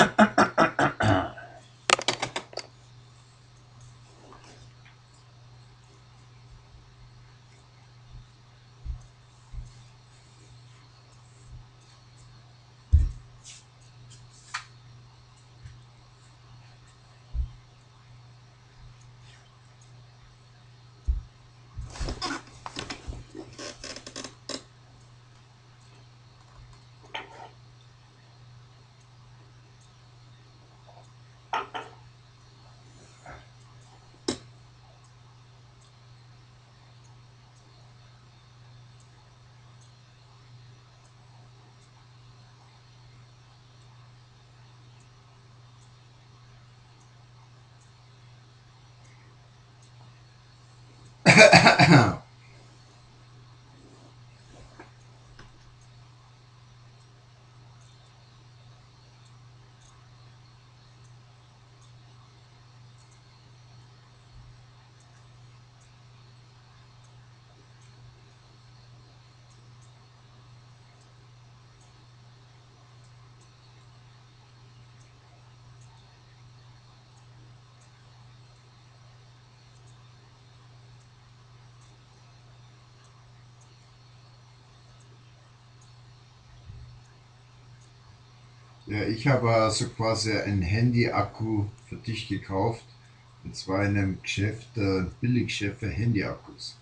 Ja, ich habe also quasi einen Handy-Akku für dich gekauft. Und zwar in einem Geschäft, Billiggeschäft für Handy-Akkus.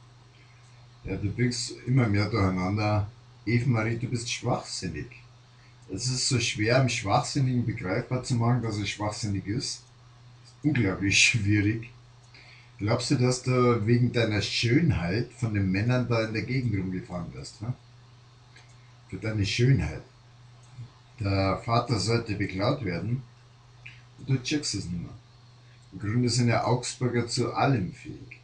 Ja, du bringst immer mehr durcheinander. Eva-Marie, du bist schwachsinnig. Es ist so schwer, einem Schwachsinnigen begreifbar zu machen, dass er schwachsinnig ist. Unglaublich schwierig. Glaubst du, dass du wegen deiner Schönheit von den Männern da in der Gegend rumgefahren wirst? Hm? Für deine Schönheit. Der Vater sollte beklaut werden und du checkst es nicht mehr. Im Grunde sind ja Augsburger zu allem fähig.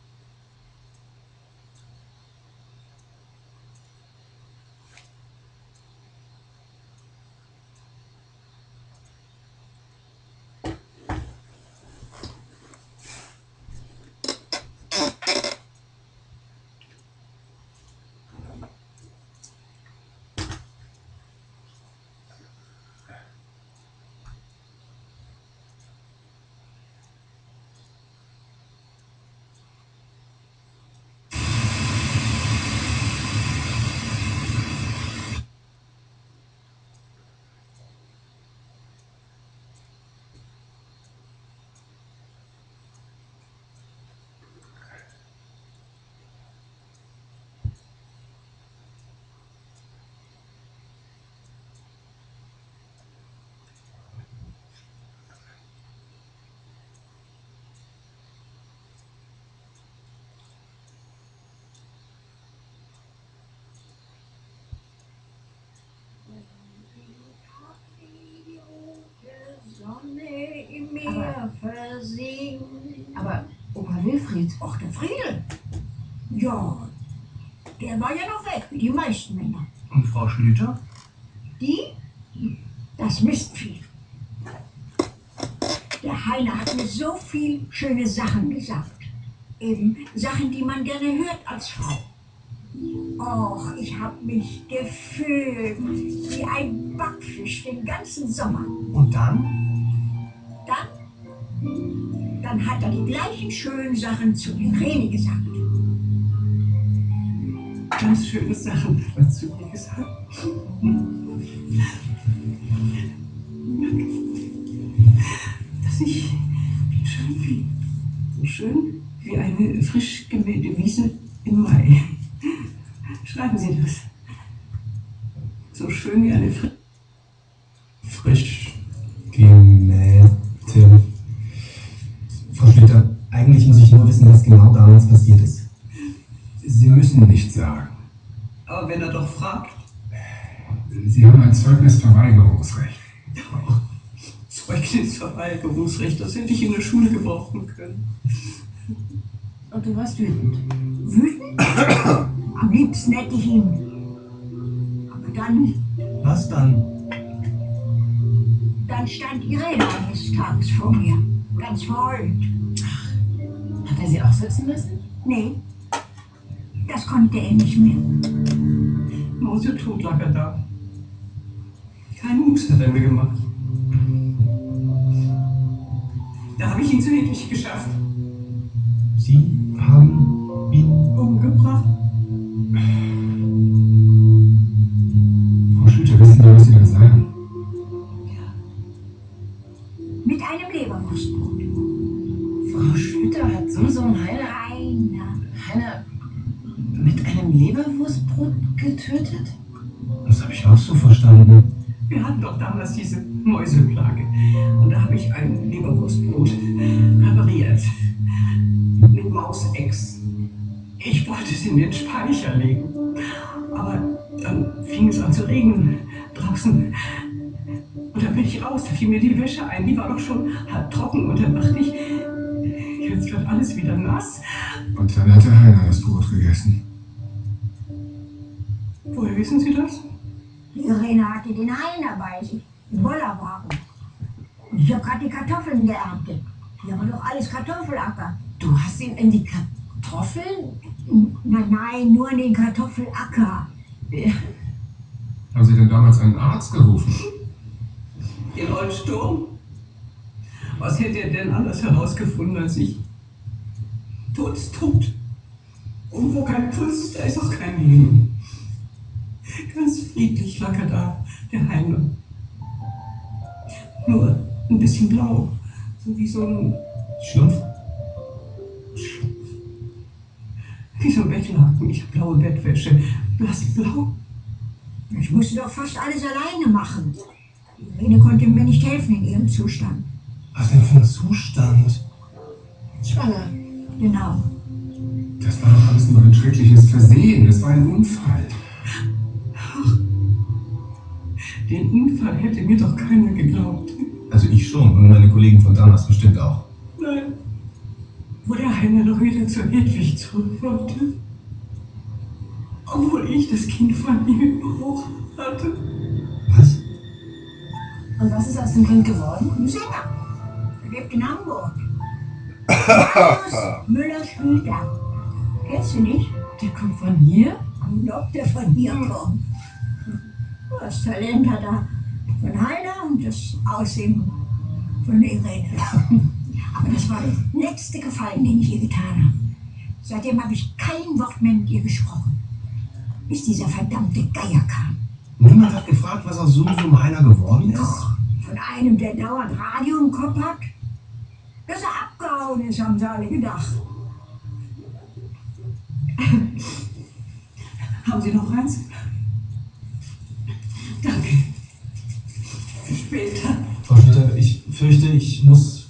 Sonne im Meer versinkt. Aber Opa Wilfried, ach der Friedel, ja, der war ja noch weg, wie die meisten Männer. Und Frau Schlüter? Die? Das Mistvieh. Der Heiner hat mir so viel schöne Sachen gesagt. Eben Sachen, die man gerne hört als Frau. Och, ich hab mich gefühlt wie ein Backfisch den ganzen Sommer. Und dann? Dann hat er die gleichen schönen Sachen zu Irene gesagt. Ganz schöne Sachen hat er zu mir gesagt. Dass ich schön bin. So schön wie eine frisch gemähte Wiese im Mai. Schreiben Sie das. So schön wie eine frisch gemähte. Frau Schlüter, eigentlich muss ich nur wissen, was genau damals passiert ist. Sie müssen nichts sagen. Aber wenn er doch fragt. Sie haben ein Zeugnisverweigerungsrecht. Oh, Zeugnisverweigerungsrecht, das hätte ich in der Schule gebrauchen können. Und du warst wütend. Wütend? Am liebsten hätte ich ihn. Aber dann. Was dann? Dann stand Irene eines Tages vor mir. Ganz verheult. Hat er sie auch sitzen lassen? Nee, das konnte er nicht mehr. Mausetot lag er da. Keinen Muß hat er mir gemacht. ihn zu Hedwig geschafft. Sie haben ihn... Umgebracht? Frau Schlüter, wissen Sie, was Sie da sagen? Mit einem Leberwurstbrot. Frau Schlüter hat Sumsum Heiner mit einem Leberwurstbrot getötet? Das habe ich auch so verstanden. Wir hatten doch damals diese Mäuseplage. Und da habe ich ein Leberwurstbrot präpariert. Mit Mausex. Ich wollte es in den Speicher legen. Aber dann fing es an zu regnen draußen. Und dann bin ich raus, da fiel mir die Wäsche ein. Die war doch schon halb trocken. Und dann dachte ich, jetzt wird alles wieder nass. Und dann hat der Heiner das Brot gegessen. Woher wissen Sie das? Die Irene hatte den Heiner bei sich, im Bollerwagen. Und ich habe gerade die Kartoffeln geerntet. Hier war doch alles Kartoffelacker. Du hast ihn in die Kartoffeln? Nein, nur in den Kartoffelacker. Haben Sie denn damals einen Arzt gerufen? Den ollen Sturm? Was hätte er denn anders herausgefunden als ich? Tod ist tot. Und wo kein Puls ist, da ist auch kein Leben. Ganz friedlich lag er da, der Heiner. Nur ein bisschen blau. So wie so ein Schlumpf? Wie so ein Bettlaken. Ich habe blaue Bettwäsche. Blassblau. Ich musste doch fast alles alleine machen. Die Irene konnte mir nicht helfen in ihrem Zustand. Was denn für ein Zustand? Schwanger. Genau. Das war doch alles nur ein schreckliches Versehen. Es war ein Unfall. Den Unfall hätte mir doch keiner geglaubt. Also ich schon und meine Kollegen von damals bestimmt auch. Nein. Wo der Heiner noch wieder zur Hedwig zurück wollte. Obwohl ich das Kind von ihm im Bauch hatte. Was? Und was ist aus dem Kind geworden? Ein Sänger. Er lebt in Hamburg. Klaus Müller-Schlüter. Kennst du nicht? Der kommt von hier? Und ob der von mir kommt. Das Talent hat er von Heiner und das Aussehen von der Irene. Aber das war der letzte Gefallen, den ich ihr getan habe. Seitdem habe ich kein Wort mehr mit ihr gesprochen. Bis dieser verdammte Geier kam. Niemand hat gefragt, was aus Sumsum Heiner geworden ist? Von einem, der dauernd Radio im Kopf hat. Dass er abgehauen ist, haben sie alle gedacht. Haben Sie noch eins? Danke. Für später. Frau Schlüter, ich fürchte, ich muss...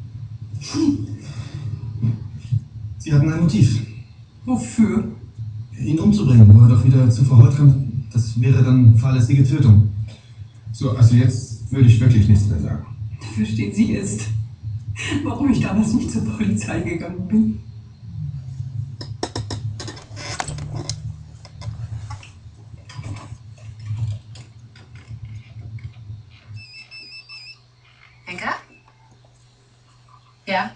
Sie hatten ein Motiv, Wofür? ihn umzubringen, wo er doch wieder zu Frau Holt kommt. Das wäre dann fahrlässige Tötung. So, also jetzt würde ich wirklich nichts mehr sagen. Verstehen Sie jetzt, warum ich damals nicht zur Polizei gegangen bin? Henker? Ja?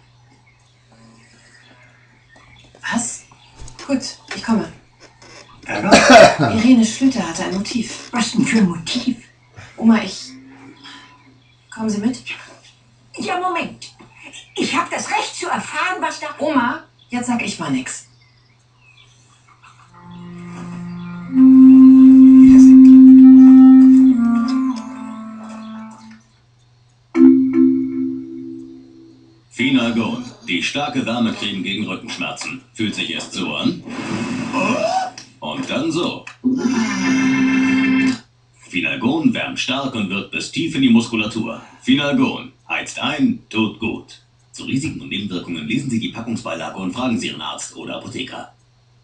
Was? Gut, ich komme. Irene Schlüter hatte ein Motiv. Was denn für ein Motiv? Oma, Kommen Sie mit? Ja, Moment. Ich habe das Recht zu erfahren, was da... Oma, jetzt sag ich mal nix. Finalgon, die starke Wärmecreme gegen Rückenschmerzen. Fühlt sich erst so an. Und dann so. Finalgon wärmt stark und wirkt bis tief in die Muskulatur. Finalgon heizt ein, tut gut. Zu Risiken und Nebenwirkungen lesen Sie die Packungsbeilage und fragen Sie Ihren Arzt oder Apotheker.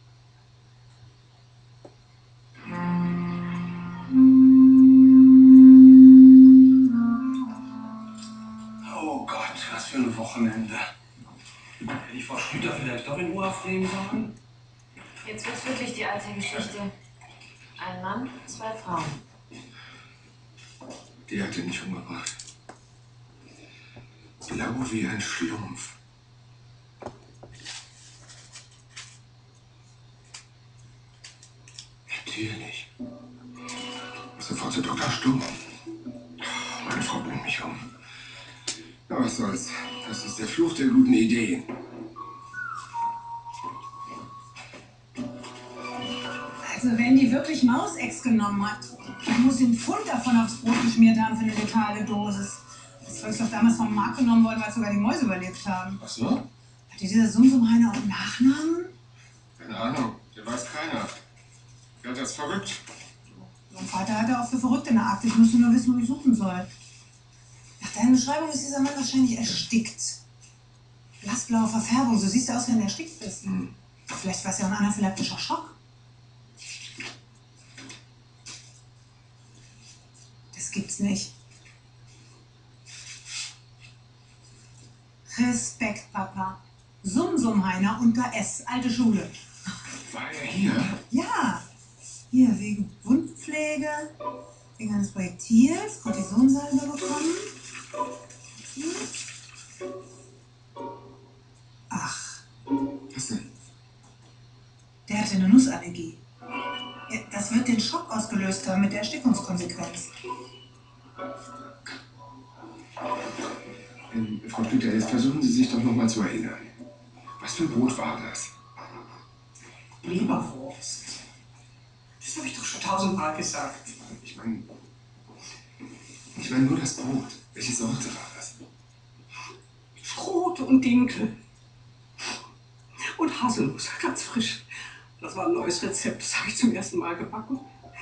Oh Gott, was für ein Wochenende. Hätte ich Frau Schlüter vielleicht doch in Urlaub nehmen sollen? Jetzt wird's wirklich die alte Geschichte. Ein Mann, 2 Frauen. Die hat ihn nicht umgebracht. Blau wie ein Schlumpf. Natürlich. Sofort zu Dr. Sturm. Meine Frau bringt mich um. Ja, was soll's. Das ist der Fluch der guten Ideen. Also wenn die wirklich Mausex genommen hat, dann muss sie einen Pfund davon aufs Brot geschmiert haben für eine letale Dosis. Das Zeug ist doch damals vom Markt genommen worden, weil sogar die Mäuse überlebt haben. Ach so? Hat dieser Sumsumheiner auch Nachnamen? Keine Ahnung, den weiß keiner. Wer hat das verrückt? Mein Vater hatte auch für Verrückte eine Akte, ich musste nur wissen, wo ich suchen soll. Nach deiner Beschreibung ist dieser Mann wahrscheinlich erstickt. Blassblaue Verfärbung, so siehst du aus, wenn du erstickt bist. Vielleicht war es ja auch ein anaphylaktischer Schock. Das gibt's nicht. Respekt, Papa. Sumsumheiner unter S, alte Schule. War er hier? Ja, hier wegen Wundpflege, wegen eines Projektils, Kortisonsalbe bekommen. Ach, Was denn? der hatte eine Nussallergie. Ja, das wird den Schock ausgelöst haben mit der Erstickungskonsequenz. Frau Schlüter, jetzt versuchen Sie sich doch noch mal zu erinnern. Was für ein Brot war das? Leberwurst. Das habe ich doch schon 1000-mal gesagt. Ich meine nur das Brot. Welche Sorte war das? Brote und Dinkel. Und Haselnuss, ganz frisch. Das war ein neues Rezept, das habe ich zum ersten Mal gebacken.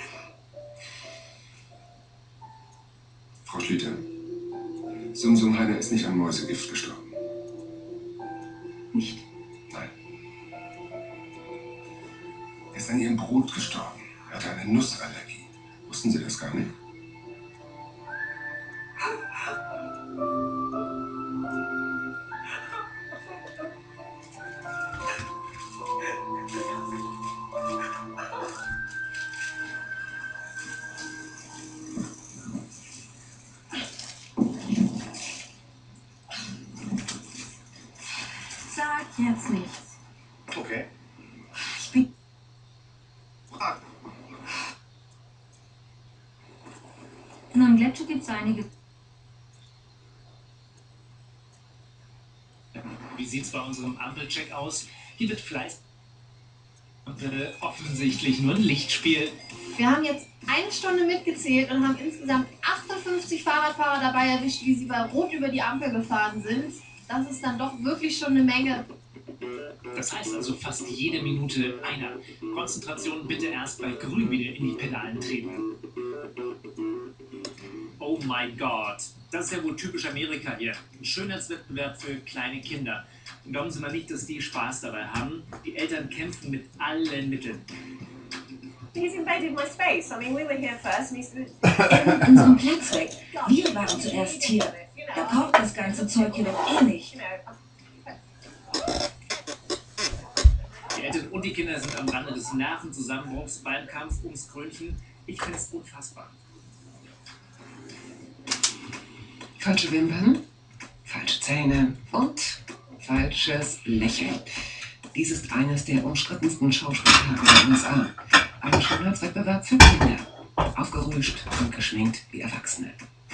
Frau Schlüter, Sumsumheiner ist nicht an Mäusegift gestorben. Nicht? Nein. Er ist an ihrem Brot gestorben. Er hatte eine Nussallergie. Wussten Sie das gar nicht? Sag jetzt nichts. Okay. Ich bin... Fragen. Nun, Gletscher gibt es einige. Wie sieht's bei unserem Ampelcheck aus? Hier wird Fleiß. Offensichtlich nur ein Lichtspiel. Wir haben jetzt 1 Stunde mitgezählt und haben insgesamt 58 Fahrradfahrer dabei erwischt, wie sie bei Rot über die Ampel gefahren sind. Das ist dann doch wirklich schon eine Menge. Das heißt also fast jede Minute einer. Konzentration bitte erst bei Grün wieder in die Pedalen treten. Oh mein Gott, das ist ja wohl typisch Amerika hier. Ein Schönheitswettbewerb für kleine Kinder. Und glauben Sie mal nicht, dass die Spaß dabei haben. Die Eltern kämpfen mit allen Mitteln. He's invaded my space. I mean, we were here first and he's... Unseren Platz weg. Wir waren zuerst hier. Er braucht das ganze Zeug hier doch eh nicht. Die Eltern und die Kinder sind am Rande des Nervenzusammenbruchs beim Kampf ums Krönchen. Ich finde es unfassbar. Falsche Wimpern, falsche Zähne und falsches Lächeln. Dies ist eines der umstrittensten Schauspieltage der USA. Ein Schönheitswettbewerb für Kinder. Aufgerüscht und geschminkt wie Erwachsene.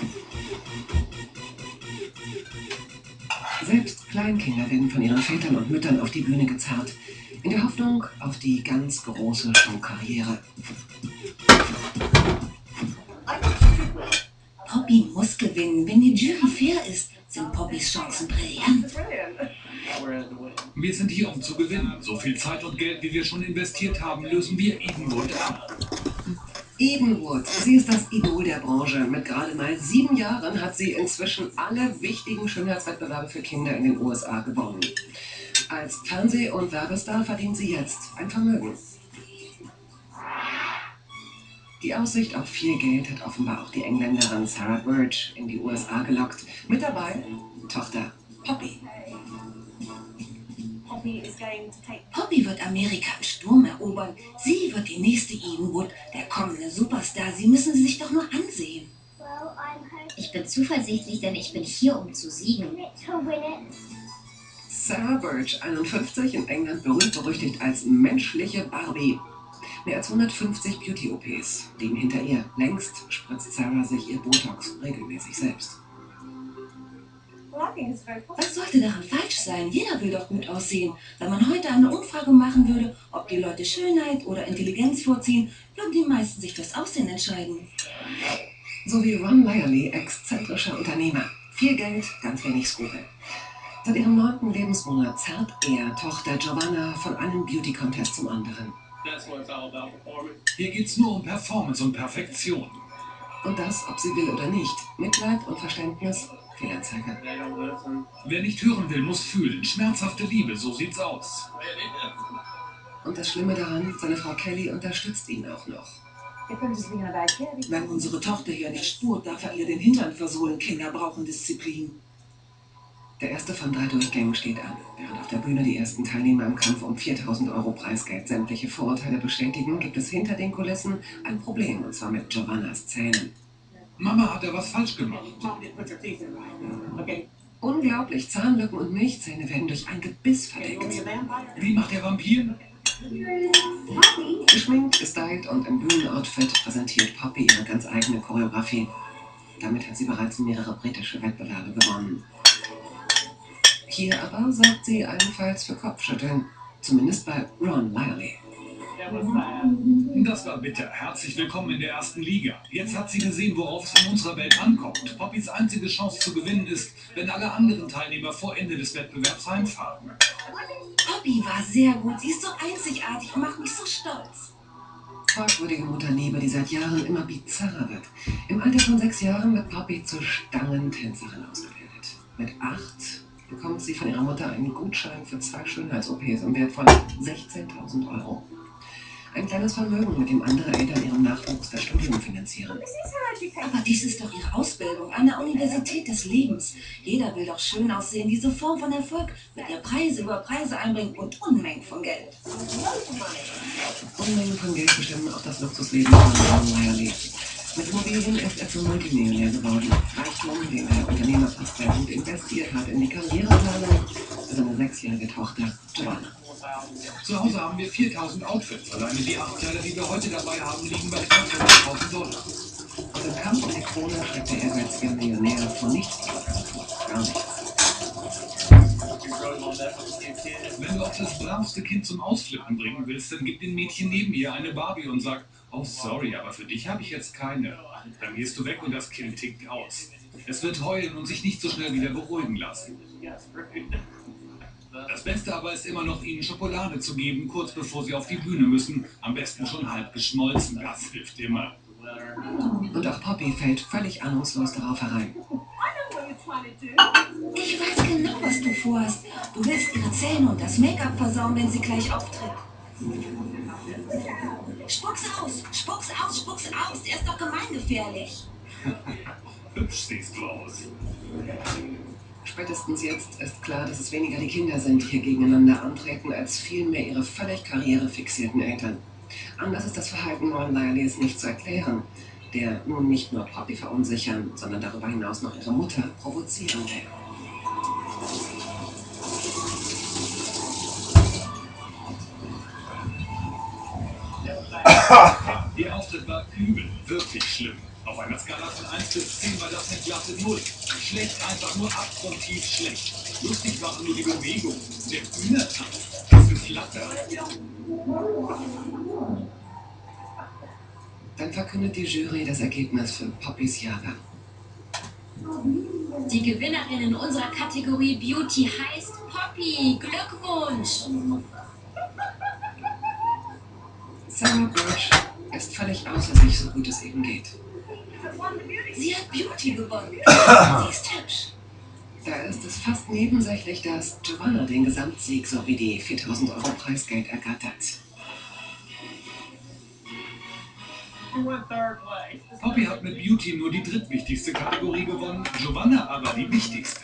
Selbst Kleinkinder werden von ihren Vätern und Müttern auf die Bühne gezerrt. In der Hoffnung auf die ganz große Showkarriere. Poppy muss gewinnen. Wenn die Jury fair ist, sind Poppys Chancen brillant. Wir sind hier, um zu gewinnen. So viel Zeit und Geld, wie wir schon investiert haben, lösen wir Edenwood ab. Edenwood, sie ist das Idol der Branche. Mit gerade mal 7 Jahren hat sie inzwischen alle wichtigen Schönheitswettbewerbe für Kinder in den USA gewonnen. Als Fernseh- und Werbestar verdient sie jetzt ein Vermögen. Die Aussicht auf viel Geld hat offenbar auch die Engländerin Sarah Birch in die USA gelockt. Mit dabei Tochter Poppy. Poppy wird Amerika im Sturm erobern. Sie wird die nächste Edenwood, der kommende Superstar. Sie müssen sie sich doch nur ansehen. Ich bin zuversichtlich, denn ich bin hier, um zu siegen. Sarah Birch, 51, in England berühmt-berüchtigt als menschliche Barbie. Mehr als 150 Beauty-OPs liegen hinter ihr. Längst spritzt Sarah sich ihr Botox regelmäßig selbst. Was sollte daran falsch sein? Jeder will doch gut aussehen. Wenn man heute eine Umfrage machen würde, ob die Leute Schönheit oder Intelligenz vorziehen, würden die meisten sich fürs Aussehen entscheiden. So wie Ron Lyerly, exzentrischer Unternehmer. Viel Geld, ganz wenig Skrupel. Seit ihrem 9. Lebensmonat zerrt er Tochter Giovanna von einem Beauty-Contest zum anderen. Hier geht's nur um Performance und Perfektion. Und das, ob sie will oder nicht. Mitleid und Verständnis, Fehlanzeige. Wer nicht hören will, muss fühlen. Schmerzhafte Liebe, so sieht's aus. Und das Schlimme daran, seine Frau Kelly unterstützt ihn auch noch. Wenn unsere Tochter hier nicht spurt, darf er ihr den Hintern versohlen. Kinder brauchen Disziplin. Der erste von 3 Durchgängen steht an, während auf der Bühne die ersten Teilnehmer im Kampf um 4.000 € Preisgeld sämtliche Vorurteile bestätigen, gibt es hinter den Kulissen ein Problem, und zwar mit Giovannas Zähnen. Mama hat ja was falsch gemacht. Unglaublich, Zahnlücken und Milchzähne werden durch ein Gebiss verdeckt. Wie macht der Vampir? Geschminkt, gestylt und im Bühnenoutfit präsentiert Poppy ihre ganz eigene Choreografie. Damit hat sie bereits mehrere britische Wettbewerbe gewonnen. Hier aber sorgt sie allenfalls für Kopfschütteln, zumindest bei Ron Lyerly. Das war bitter. Herzlich willkommen in der ersten Liga. Jetzt hat sie gesehen, worauf es in unserer Welt ankommt. Poppys einzige Chance zu gewinnen ist, wenn alle anderen Teilnehmer vor Ende des Wettbewerbs heimfahren. Poppy war sehr gut. Sie ist so einzigartig und macht mich so stolz. Fragwürdige Mutterliebe, die seit Jahren immer bizarrer wird. Im Alter von 6 Jahren wird Poppy zur Stangentänzerin ausgebildet. Mit 8 bekommt sie von ihrer Mutter einen Gutschein für 2 Schönheits-OPs im Wert von 16.000 €. Ein kleines Vermögen, mit dem andere Eltern ihrem Nachwuchs das Studium finanzieren. Aber dies ist doch ihre Ausbildung, eine Universität des Lebens. Jeder will doch schön aussehen. Diese Form von Erfolg wird ihr Preise über Preise einbringen und Unmengen von Geld. Unmengen von Geld bestimmen auch das Luxusleben von Ron Lyerly. Mit Immobilien ist er zum Multimillionär geworden. Reichtum, den er unternehmerversprechend investiert hat in die Karriereplanung für seine 6-jährige Tochter Giovanna. Zu Hause haben wir 4.000 Outfits. Alleine die 8 Kleider, die wir heute dabei haben, liegen bei 20.000 $. Und im Kampf um die Krone schreckt der ehrgeizige Millionär von nichts zurück. Gar nichts. Wenn du auch das bravste Kind zum Ausflippen bringen willst, dann gib dem Mädchen neben ihr eine Barbie und sag, oh sorry, aber für dich habe ich jetzt keine. Dann gehst du weg und das Kind tickt aus. Es wird heulen und sich nicht so schnell wieder beruhigen lassen. Das Beste aber ist immer noch, ihnen Schokolade zu geben, kurz bevor sie auf die Bühne müssen. Am besten schon halb geschmolzen, das hilft immer. Und auch Poppy fällt völlig ahnungslos darauf herein. Ich weiß genau, was du vorhast. Du willst ihre Zähne und das Make-up versauen, wenn sie gleich auftritt. Spuck's aus, spuck's aus, spuck's aus. Der ist doch gemeingefährlich. Hübsch siehst du aus. Spätestens jetzt ist klar, dass es weniger die Kinder sind, die hier gegeneinander antreten, als vielmehr ihre völlig karrierefixierten Eltern. Anders ist das Verhalten Ron Lyerlys nicht zu erklären, der nun nicht nur Poppy verunsichern, sondern darüber hinaus noch ihre Mutter provozieren will. Der Auftritt war übel, wirklich schlimm. Auf einer Skala von 1 bis 10 war das eine glatte 0. Schlecht, einfach nur abgrundtief schlecht. Lustig waren nur die Bewegung, der Bühnentanz, das Geflatter. Dann verkündet die Jury das Ergebnis für Poppys Jahrgang. Die Gewinnerin in unserer Kategorie Beauty heißt Poppy. Glückwunsch! Sarah Birch ist völlig außer sich, so gut es eben geht. Sie hat Beauty gewonnen. Sie ist hübsch. Da ist es fast nebensächlich, dass Giovanna den Gesamtsieg sowie die 4.000 € Preisgeld ergattert. Poppy hat mit Beauty nur die drittwichtigste Kategorie gewonnen, Giovanna aber die wichtigste.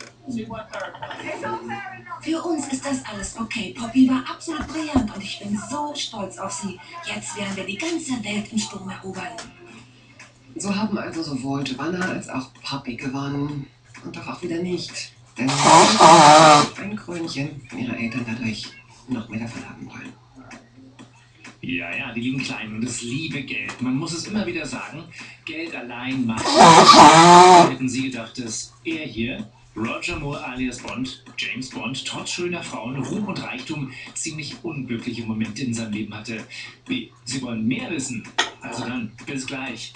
Für uns ist das alles okay. Poppy war absolut brillant und ich bin so stolz auf sie. Jetzt werden wir die ganze Welt im Sturm erobern. So haben also sowohl Giovanna als auch Poppy gewonnen. Und doch auch wieder nicht. Denn ein Krönchen, wenn ihre Eltern dadurch noch mehr davon haben wollen. Ja, die lieben klein und das liebe Geld. Man muss es immer wieder sagen, Geld allein macht. Hätten Sie gedacht, dass er hier Roger Moore alias Bond, James Bond, trotz schöner Frauen, Ruhm und Reichtum ziemlich unglückliche Momente in seinem Leben hatte. Wie? Sie wollen mehr wissen? Also dann, bis gleich.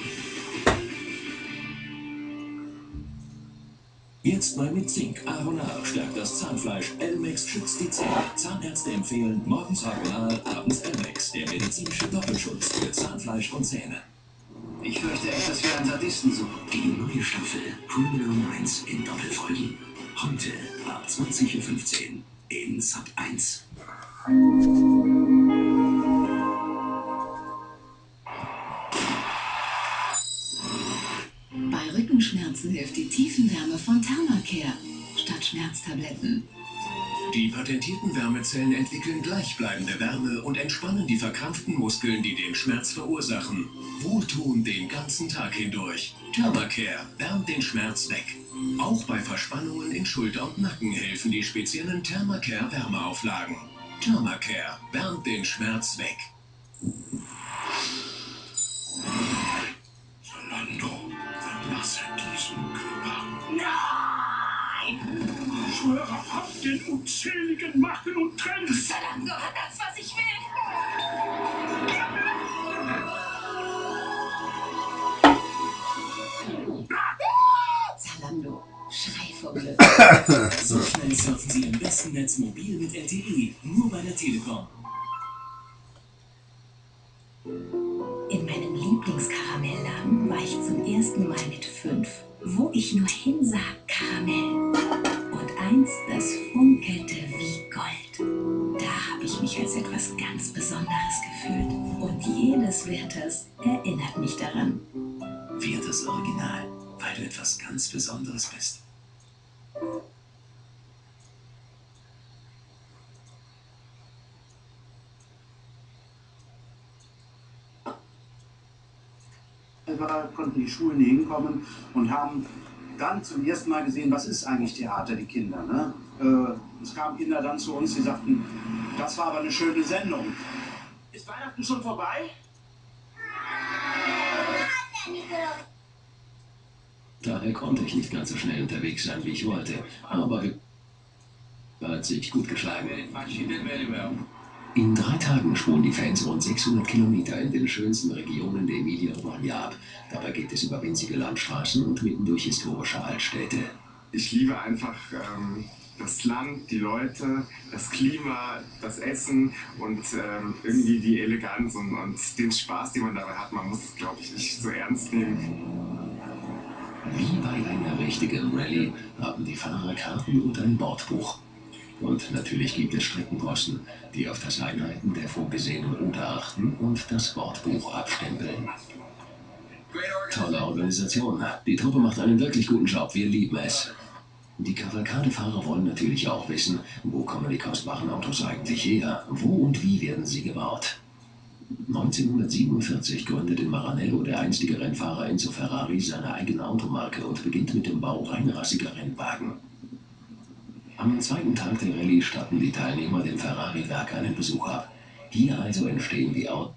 Jetzt neu mit Zink. Aronal stärkt das Zahnfleisch. Elmex schützt die Zähne. Zahnärzte empfehlen morgens Aronal, abends Elmex. Der medizinische Doppelschutz für Zahnfleisch und Zähne. Ich fürchte echt, dass wir einen Sadisten suchen. Die neue Staffel Criminal Minds in Doppelfolgen. Heute ab 20:15 Uhr in Sat 1. Bei Rückenschmerzen hilft die Tiefenwärme von Thermacare statt Schmerztabletten. Die patentierten Wärmezellen entwickeln gleichbleibende Wärme und entspannen die verkrampften Muskeln, die den Schmerz verursachen. Wohltun den ganzen Tag hindurch. Thermacare wärmt den Schmerz weg. Auch bei Verspannungen in Schulter und Nacken helfen die speziellen Thermacare Wärmeauflagen. Thermacare wärmt den Schmerz weg. Zalando, verlasse diesen Körper. Nein! Ich schwöre ab den unzähligen Macken und Tränen. Zalando hat das, was ich will. Zalando, schrei vor Glück. So schnell surfen Sie im besten Netz mobil mit LTE, nur bei der Telekom. In meinem Lieblingskaramellladen war ich zum ersten Mal mit 5. Wo ich nur hinsah, Karamell. Und eins, das funkelte wie Gold. Da habe ich mich als etwas ganz Besonderes gefühlt. Und jedes Werthers erinnert mich daran. Werthers Original, weil du etwas ganz Besonderes bist. Konnten die Schulen hier hinkommen und haben dann zum ersten Mal gesehen, was ist eigentlich Theater, die Kinder. Ne? Es kamen Kinder dann zu uns, die sagten, das war aber eine schöne Sendung. Ist Weihnachten schon vorbei? Daher konnte ich nicht ganz so schnell unterwegs sein, wie ich wollte. Aber hat sich gut geschlagen. In 3 Tagen spulen die Fans rund 600 Kilometer in den schönsten Regionen der Emilia-Romagna ab. Dabei geht es über winzige Landstraßen und mitten durch historische Altstädte. Ich liebe einfach das Land, die Leute, das Klima, das Essen und irgendwie die Eleganz und den Spaß, den man dabei hat. Man muss es, glaube ich, nicht so ernst nehmen. Wie bei einer richtigen Rallye haben die Fahrer Karten und ein Bordbuch. Und natürlich gibt es Streckenposten, die auf das Einhalten der vorgesehenen Route achten und das Bordbuch abstempeln. Tolle Organisation. Die Truppe macht einen wirklich guten Job. Wir lieben es. Die Kavalkadefahrer wollen natürlich auch wissen, wo kommen die kostbaren Autos eigentlich her? Wo und wie werden sie gebaut? 1947 gründet in Maranello der einstige Rennfahrer Enzo Ferrari seine eigene Automarke und beginnt mit dem Bau reinrassiger Rennwagen. Am zweiten Tag der Rallye statten die Teilnehmer dem Ferrari-Werk einen Besuch ab. Hier also entstehen die Autos.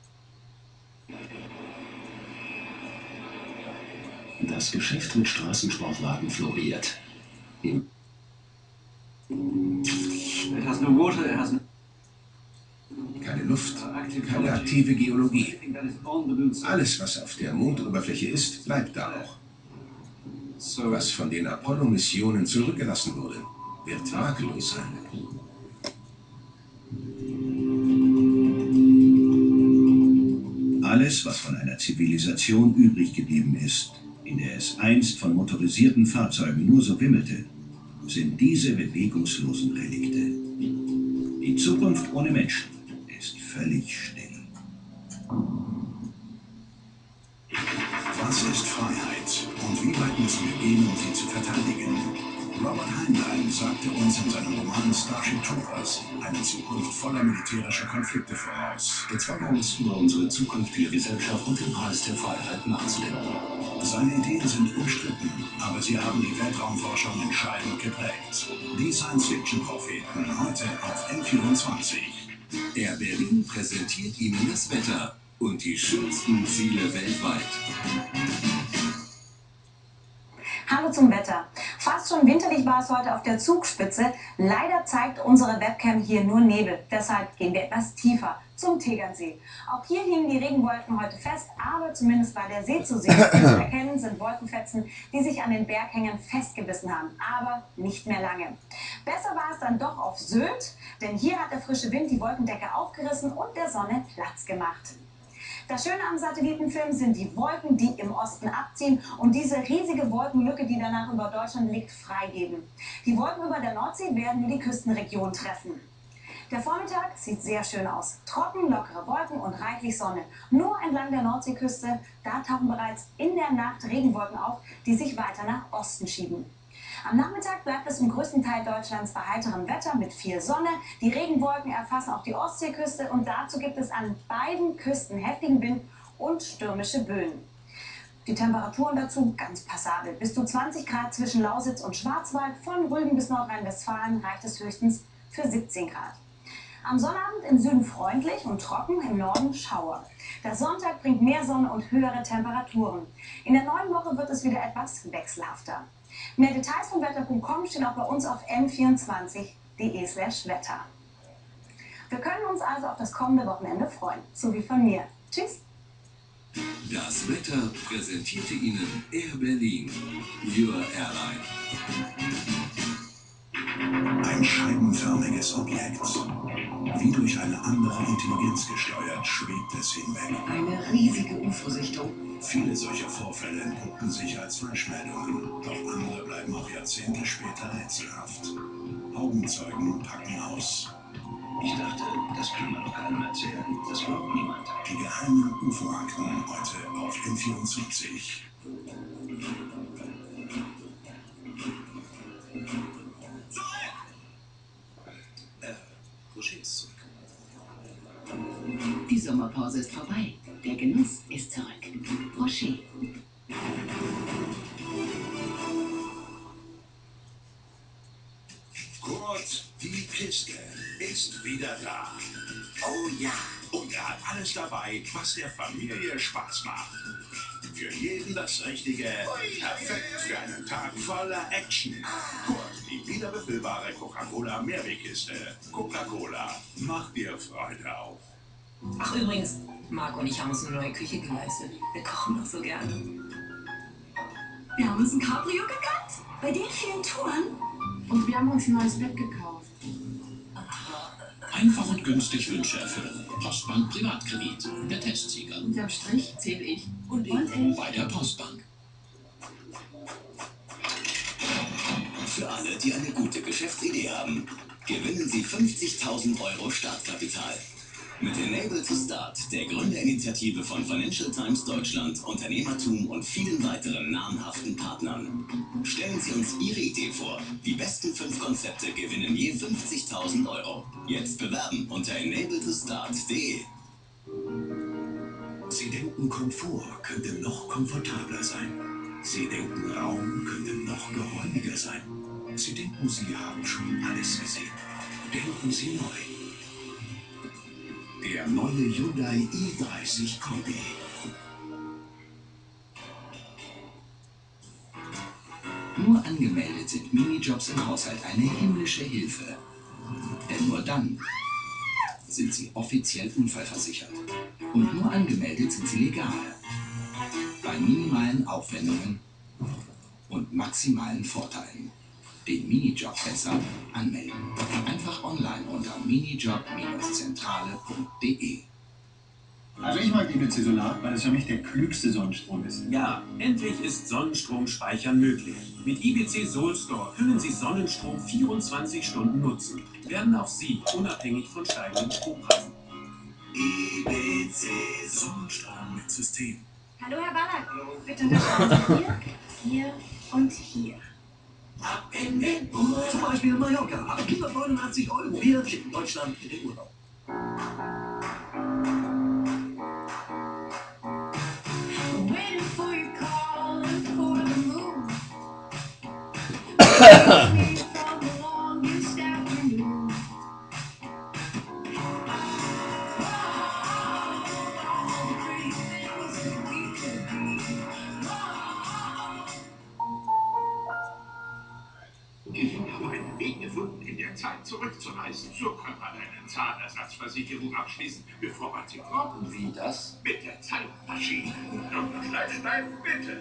Das Geschäft mit Straßensportwagen floriert. It has no water, it has no... Keine Luft, keine aktive Geologie. Alles, was auf der Mondoberfläche ist, bleibt da auch. Was von den Apollo-Missionen zurückgelassen wurde, wird makellos sein. Alles, was von einer Zivilisation übrig geblieben ist, in der es einst von motorisierten Fahrzeugen nur so wimmelte, sind diese bewegungslosen Relikte. Die Zukunft ohne Menschen ist völlig still. Was ist Freiheit und wie weit müssen wir gehen, um sie zu verteidigen? Robert Heinlein sagte uns in seinem Roman Starship Troopers eine Zukunft voller militärischer Konflikte voraus. Er zwang uns, über unsere zukünftige Gesellschaft und den Preis der Freiheit nachzudenken. Seine Ideen sind umstritten, aber sie haben die Weltraumforschung entscheidend geprägt. Die Science-Fiction-Propheten heute auf N24. Air Berlin präsentiert Ihnen das Wetter und die schönsten Ziele weltweit. Hallo zum Wetter. Fast schon winterlich war es heute auf der Zugspitze. Leider zeigt unsere Webcam hier nur Nebel. Deshalb gehen wir etwas tiefer zum Tegernsee. Auch hier hingen die Regenwolken heute fest, aber zumindest war der See zu sehen. Zu erkennen sind Wolkenfetzen, die sich an den Berghängen festgebissen haben. Aber nicht mehr lange. Besser war es dann doch auf Sylt, denn hier hat der frische Wind die Wolkendecke aufgerissen und der Sonne Platz gemacht. Das Schöne am Satellitenfilm sind die Wolken, die im Osten abziehen und diese riesige Wolkenlücke, die danach über Deutschland liegt, freigeben. Die Wolken über der Nordsee werden nur die Küstenregion treffen. Der Vormittag sieht sehr schön aus. Trocken, lockere Wolken und reichlich Sonne. Nur entlang der Nordseeküste, da tauchen bereits in der Nacht Regenwolken auf, die sich weiter nach Osten schieben. Am Nachmittag bleibt es im größten Teil Deutschlands bei heiterem Wetter mit viel Sonne. Die Regenwolken erfassen auch die Ostseeküste und dazu gibt es an beiden Küsten heftigen Wind und stürmische Böen. Die Temperaturen dazu ganz passabel. Bis zu 20 Grad zwischen Lausitz und Schwarzwald, von Rügen bis Nordrhein-Westfalen reicht es höchstens für 17 Grad. Am Sonnabend im Süden freundlich und trocken, im Norden Schauer. Der Sonntag bringt mehr Sonne und höhere Temperaturen. In der neuen Woche wird es wieder etwas wechselhafter. Mehr Details von wetter.com stehen auch bei uns auf n24.de/Wetter. Wir können uns also auf das kommende Wochenende freuen. So wie von mir. Tschüss! Das Wetter präsentierte Ihnen Air Berlin, Your Airline. Ein scheibenförmiges Objekt. Wie durch eine andere Intelligenz gesteuert, schwebt es hinweg. Eine riesige UFO-Sichtung. Viele solcher Vorfälle entpuppten sich als Falschmeldungen, doch andere bleiben auch Jahrzehnte später rätselhaft. Augenzeugen packen aus. Ich dachte, das kann man doch keinem erzählen. Das glaubt niemand. Die geheimen UFO-Akten heute auf N24. Roger ist zurück. Die Sommerpause ist vorbei. Der Genuss ist zurück. Rocher. Kurt, die Kiste ist wieder da. Oh ja, und er hat alles dabei, was der Familie Spaß macht. Für jeden das Richtige, perfekt für einen Tag voller Action. Kurt, die wiederbefüllbare Coca-Cola Mehrwegkiste. Coca-Cola, mach dir Freude auf. Ach übrigens, Marc und ich haben uns eine neue Küche geleistet. Wir kochen doch so gerne. Wir haben uns ein Cabrio gegönnt. Bei den vielen Touren. Und wir haben uns ein neues Bett gekauft. Einfach und günstig Wünsche erfüllen. Postbank Privatkredit. Der Testsieger. Unterm Strich zähle ich. Und ich. Bei der Postbank. Für alle, die eine gute Geschäftsidee haben, gewinnen Sie 50.000 € Startkapital. Mit Enable to Start, der Gründerinitiative von Financial Times Deutschland, Unternehmertum und vielen weiteren namhaften Partnern. Stellen Sie uns Ihre Idee vor. Die besten 5 Konzepte gewinnen je 50.000 €. Jetzt bewerben unter enabletostart.de. Sie denken, Komfort könnte noch komfortabler sein. Sie denken, Raum könnte noch geräumiger sein. Sie denken, Sie haben schon alles gesehen. Denken Sie neu. Der neue Hyundai i30 Kombi. Nur angemeldet sind Minijobs im Haushalt eine himmlische Hilfe. Denn nur dann sind sie offiziell unfallversichert. Und nur angemeldet sind sie legal. Bei minimalen Aufwendungen und maximalen Vorteilen. Den Minijob besser anmelden. Einfach online unter minijob-zentrale.de. Also ich mag IBC Solar, weil es für mich der klügste Sonnenstrom ist. Ja, endlich ist Sonnenstromspeichern möglich. Mit IBC Solstore können Sie Sonnenstrom 24 Stunden nutzen. Werden auch Sie unabhängig von steigenden Strompreisen. IBC Sonnenstrom mit System. Hallo Herr Ballack, bitte unterschreiben Sie hier und hier. Ab in den Urlaub. Zum Beispiel in Mallorca. Ab 189 €. Wir schicken Deutschland in den Urlaub. Waiting for your call for the move. For the longest afternoon. All the pretty things that we could be. Ich habe einen Weg gefunden, in der Zeit zurückzureisen. So kann man eine Zahnersatzversicherung abschließen, bevor man sie braucht. Wie das? Mit der Zeitmaschine. Dr. Schleifstein, bitte.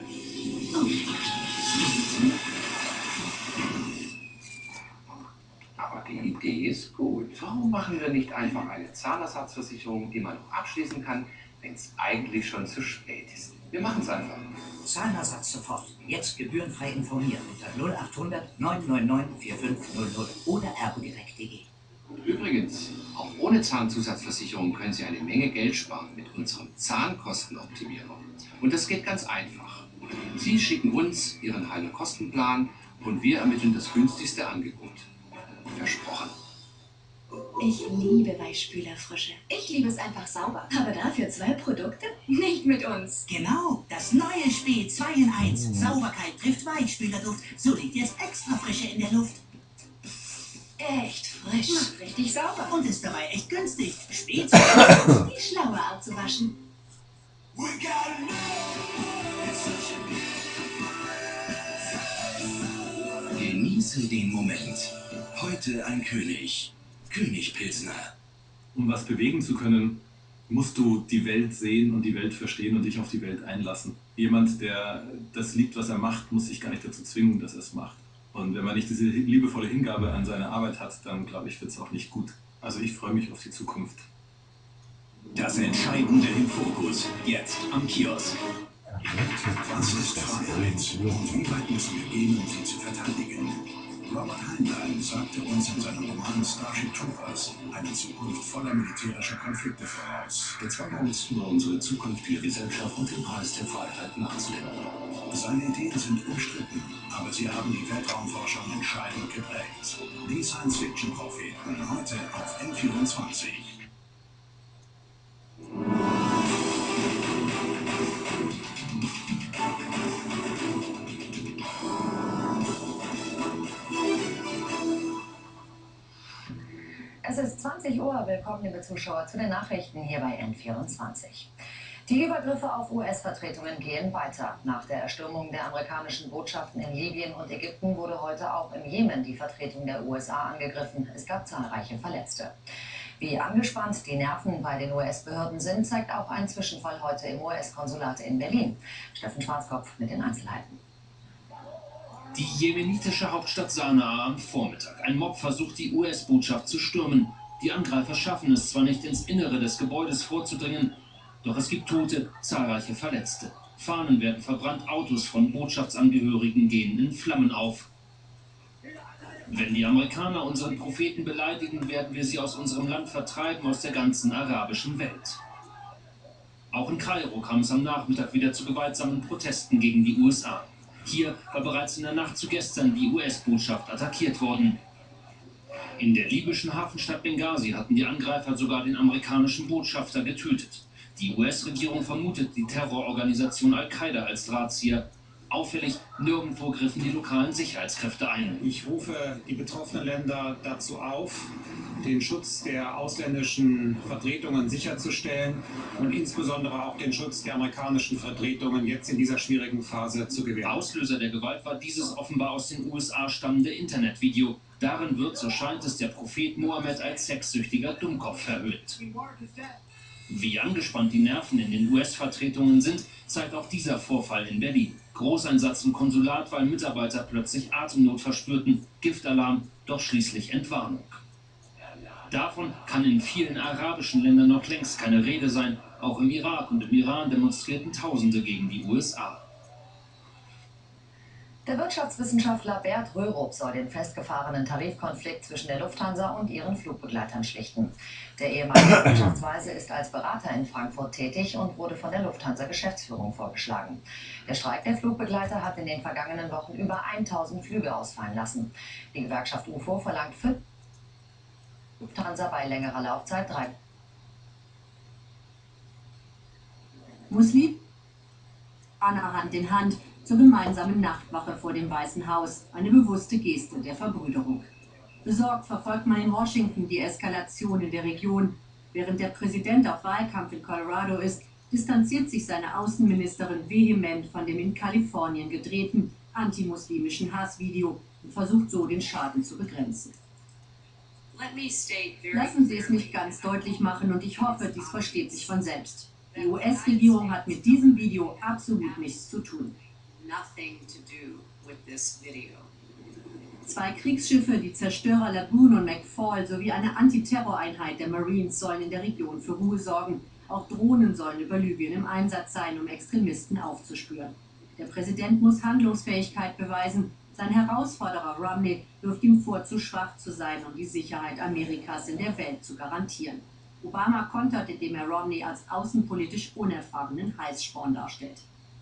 Aber die Idee ist gut. Warum machen wir nicht einfach eine Zahnersatzversicherung, die man noch abschließen kann, wenn es eigentlich schon zu spät ist? Wir machen es einfach. Zahnersatz sofort. Jetzt gebührenfrei informieren unter 0800 999 4500 oder ergodirekt.de. Übrigens, auch ohne Zahnzusatzversicherung können Sie eine Menge Geld sparen mit unserem Zahnkostenoptimierer. Und das geht ganz einfach. Sie schicken uns Ihren Heilkostenplan und wir ermitteln das günstigste Angebot. Versprochen. Ich liebe Weichspülerfrische. Ich liebe es einfach sauber. Aber dafür 2 Produkte? Nicht mit uns. Genau, das neue Spee 2 in 1. Sauberkeit trifft Weichspülerduft. So liegt jetzt extra Frische in der Luft. Echt frisch. Macht richtig sauber. Und ist dabei echt günstig. Spee Die schlaue Art zu waschen. Genieße den Moment. Heute ein König. König Pilsner. Um was bewegen zu können, musst du die Welt sehen und die Welt verstehen und dich auf die Welt einlassen. Jemand, der das liebt, was er macht, muss sich gar nicht dazu zwingen, dass er es macht. Und wenn man nicht diese liebevolle Hingabe an seine Arbeit hat, dann glaube ich, wird es auch nicht gut. Also ich freue mich auf die Zukunft. Das Entscheidende im Fokus. Jetzt am Kiosk. Was ist Freiheit und wie weit müssen wir gehen, um sie zu verteidigen? Robert Heinlein sagte uns in seinem Roman Starship Troopers eine Zukunft voller militärischer Konflikte voraus. Er zwang uns, über unsere zukünftige Gesellschaft und den Preis der Freiheit nachzudenken. Seine Ideen sind umstritten, aber sie haben die Weltraumforschung entscheidend geprägt. Die Science-Fiction-Propheten heute auf N24. Es ist 20 Uhr. Willkommen, liebe Zuschauer, zu den Nachrichten hier bei N24. Die Übergriffe auf US-Vertretungen gehen weiter. Nach der Erstürmung der amerikanischen Botschaften in Libyen und Ägypten wurde heute auch im Jemen die Vertretung der USA angegriffen. Es gab zahlreiche Verletzte. Wie angespannt die Nerven bei den US-Behörden sind, zeigt auch ein Zwischenfall heute im US-Konsulat in Berlin. Steffen Schwarzkopf mit den Einzelheiten. Die jemenitische Hauptstadt Sanaa am Vormittag. Ein Mob versucht, die US-Botschaft zu stürmen. Die Angreifer schaffen es zwar nicht, ins Innere des Gebäudes vorzudringen, doch es gibt Tote, zahlreiche Verletzte. Fahnen werden verbrannt, Autos von Botschaftsangehörigen gehen in Flammen auf. Wenn die Amerikaner unseren Propheten beleidigen, werden wir sie aus unserem Land vertreiben, aus der ganzen arabischen Welt. Auch in Kairo kam es am Nachmittag wieder zu gewaltsamen Protesten gegen die USA. Hier war bereits in der Nacht zu gestern die US-Botschaft attackiert worden. In der libyschen Hafenstadt Benghazi hatten die Angreifer sogar den amerikanischen Botschafter getötet. Die US-Regierung vermutet die Terrororganisation Al-Qaida als Drahtzieher. Auffällig, nirgendwo griffen die lokalen Sicherheitskräfte ein. Ich rufe die betroffenen Länder dazu auf, den Schutz der ausländischen Vertretungen sicherzustellen und insbesondere auch den Schutz der amerikanischen Vertretungen jetzt in dieser schwierigen Phase zu gewähren. Auslöser der Gewalt war dieses offenbar aus den USA stammende Internetvideo. Darin wird, so scheint es, der Prophet Mohammed als sexsüchtiger Dummkopf verhöhnt. Wie angespannt die Nerven in den US-Vertretungen sind, zeigt auch dieser Vorfall in Berlin. Großeinsatz im Konsulat, weil Mitarbeiter plötzlich Atemnot verspürten, Giftalarm, doch schließlich Entwarnung. Davon kann in vielen arabischen Ländern noch längst keine Rede sein. Auch im Irak und im Iran demonstrierten Tausende gegen die USA. Der Wirtschaftswissenschaftler Bert Röhrup soll den festgefahrenen Tarifkonflikt zwischen der Lufthansa und ihren Flugbegleitern schlichten. Der ehemalige Wirtschaftsweise ist als Berater in Frankfurt tätig und wurde von der Lufthansa-Geschäftsführung vorgeschlagen. Der Streik der Flugbegleiter hat in den vergangenen Wochen über 1000 Flüge ausfallen lassen. Die Gewerkschaft UFO verlangt für Lufthansa bei längerer Laufzeit 3. Muslim? Anna Hand in Hand zur gemeinsamen Nachtwache vor dem Weißen Haus, eine bewusste Geste der Verbrüderung. Besorgt verfolgt man in Washington die Eskalation in der Region. Während der Präsident auf Wahlkampf in Colorado ist, distanziert sich seine Außenministerin vehement von dem in Kalifornien gedrehten antimuslimischen Hassvideo, und versucht so, den Schaden zu begrenzen. Lassen Sie es mich ganz deutlich machen und ich hoffe, dies versteht sich von selbst. Die US-Regierung hat mit diesem Video absolut nichts zu tun. 2 Kriegsschiffe, die Zerstörer Lagoon und McFall sowie eine Antiterroreinheit der Marines sollen in der Region für Ruhe sorgen. Auch Drohnen sollen über Libyen im Einsatz sein, um Extremisten aufzuspüren. Der Präsident muss Handlungsfähigkeit beweisen. Sein Herausforderer Romney wirft ihm vor, zu schwach zu sein, um die Sicherheit Amerikas in der Welt zu garantieren. Obama konterte, indem er Romney als außenpolitisch unerfahrenen Heißsporn darstellt.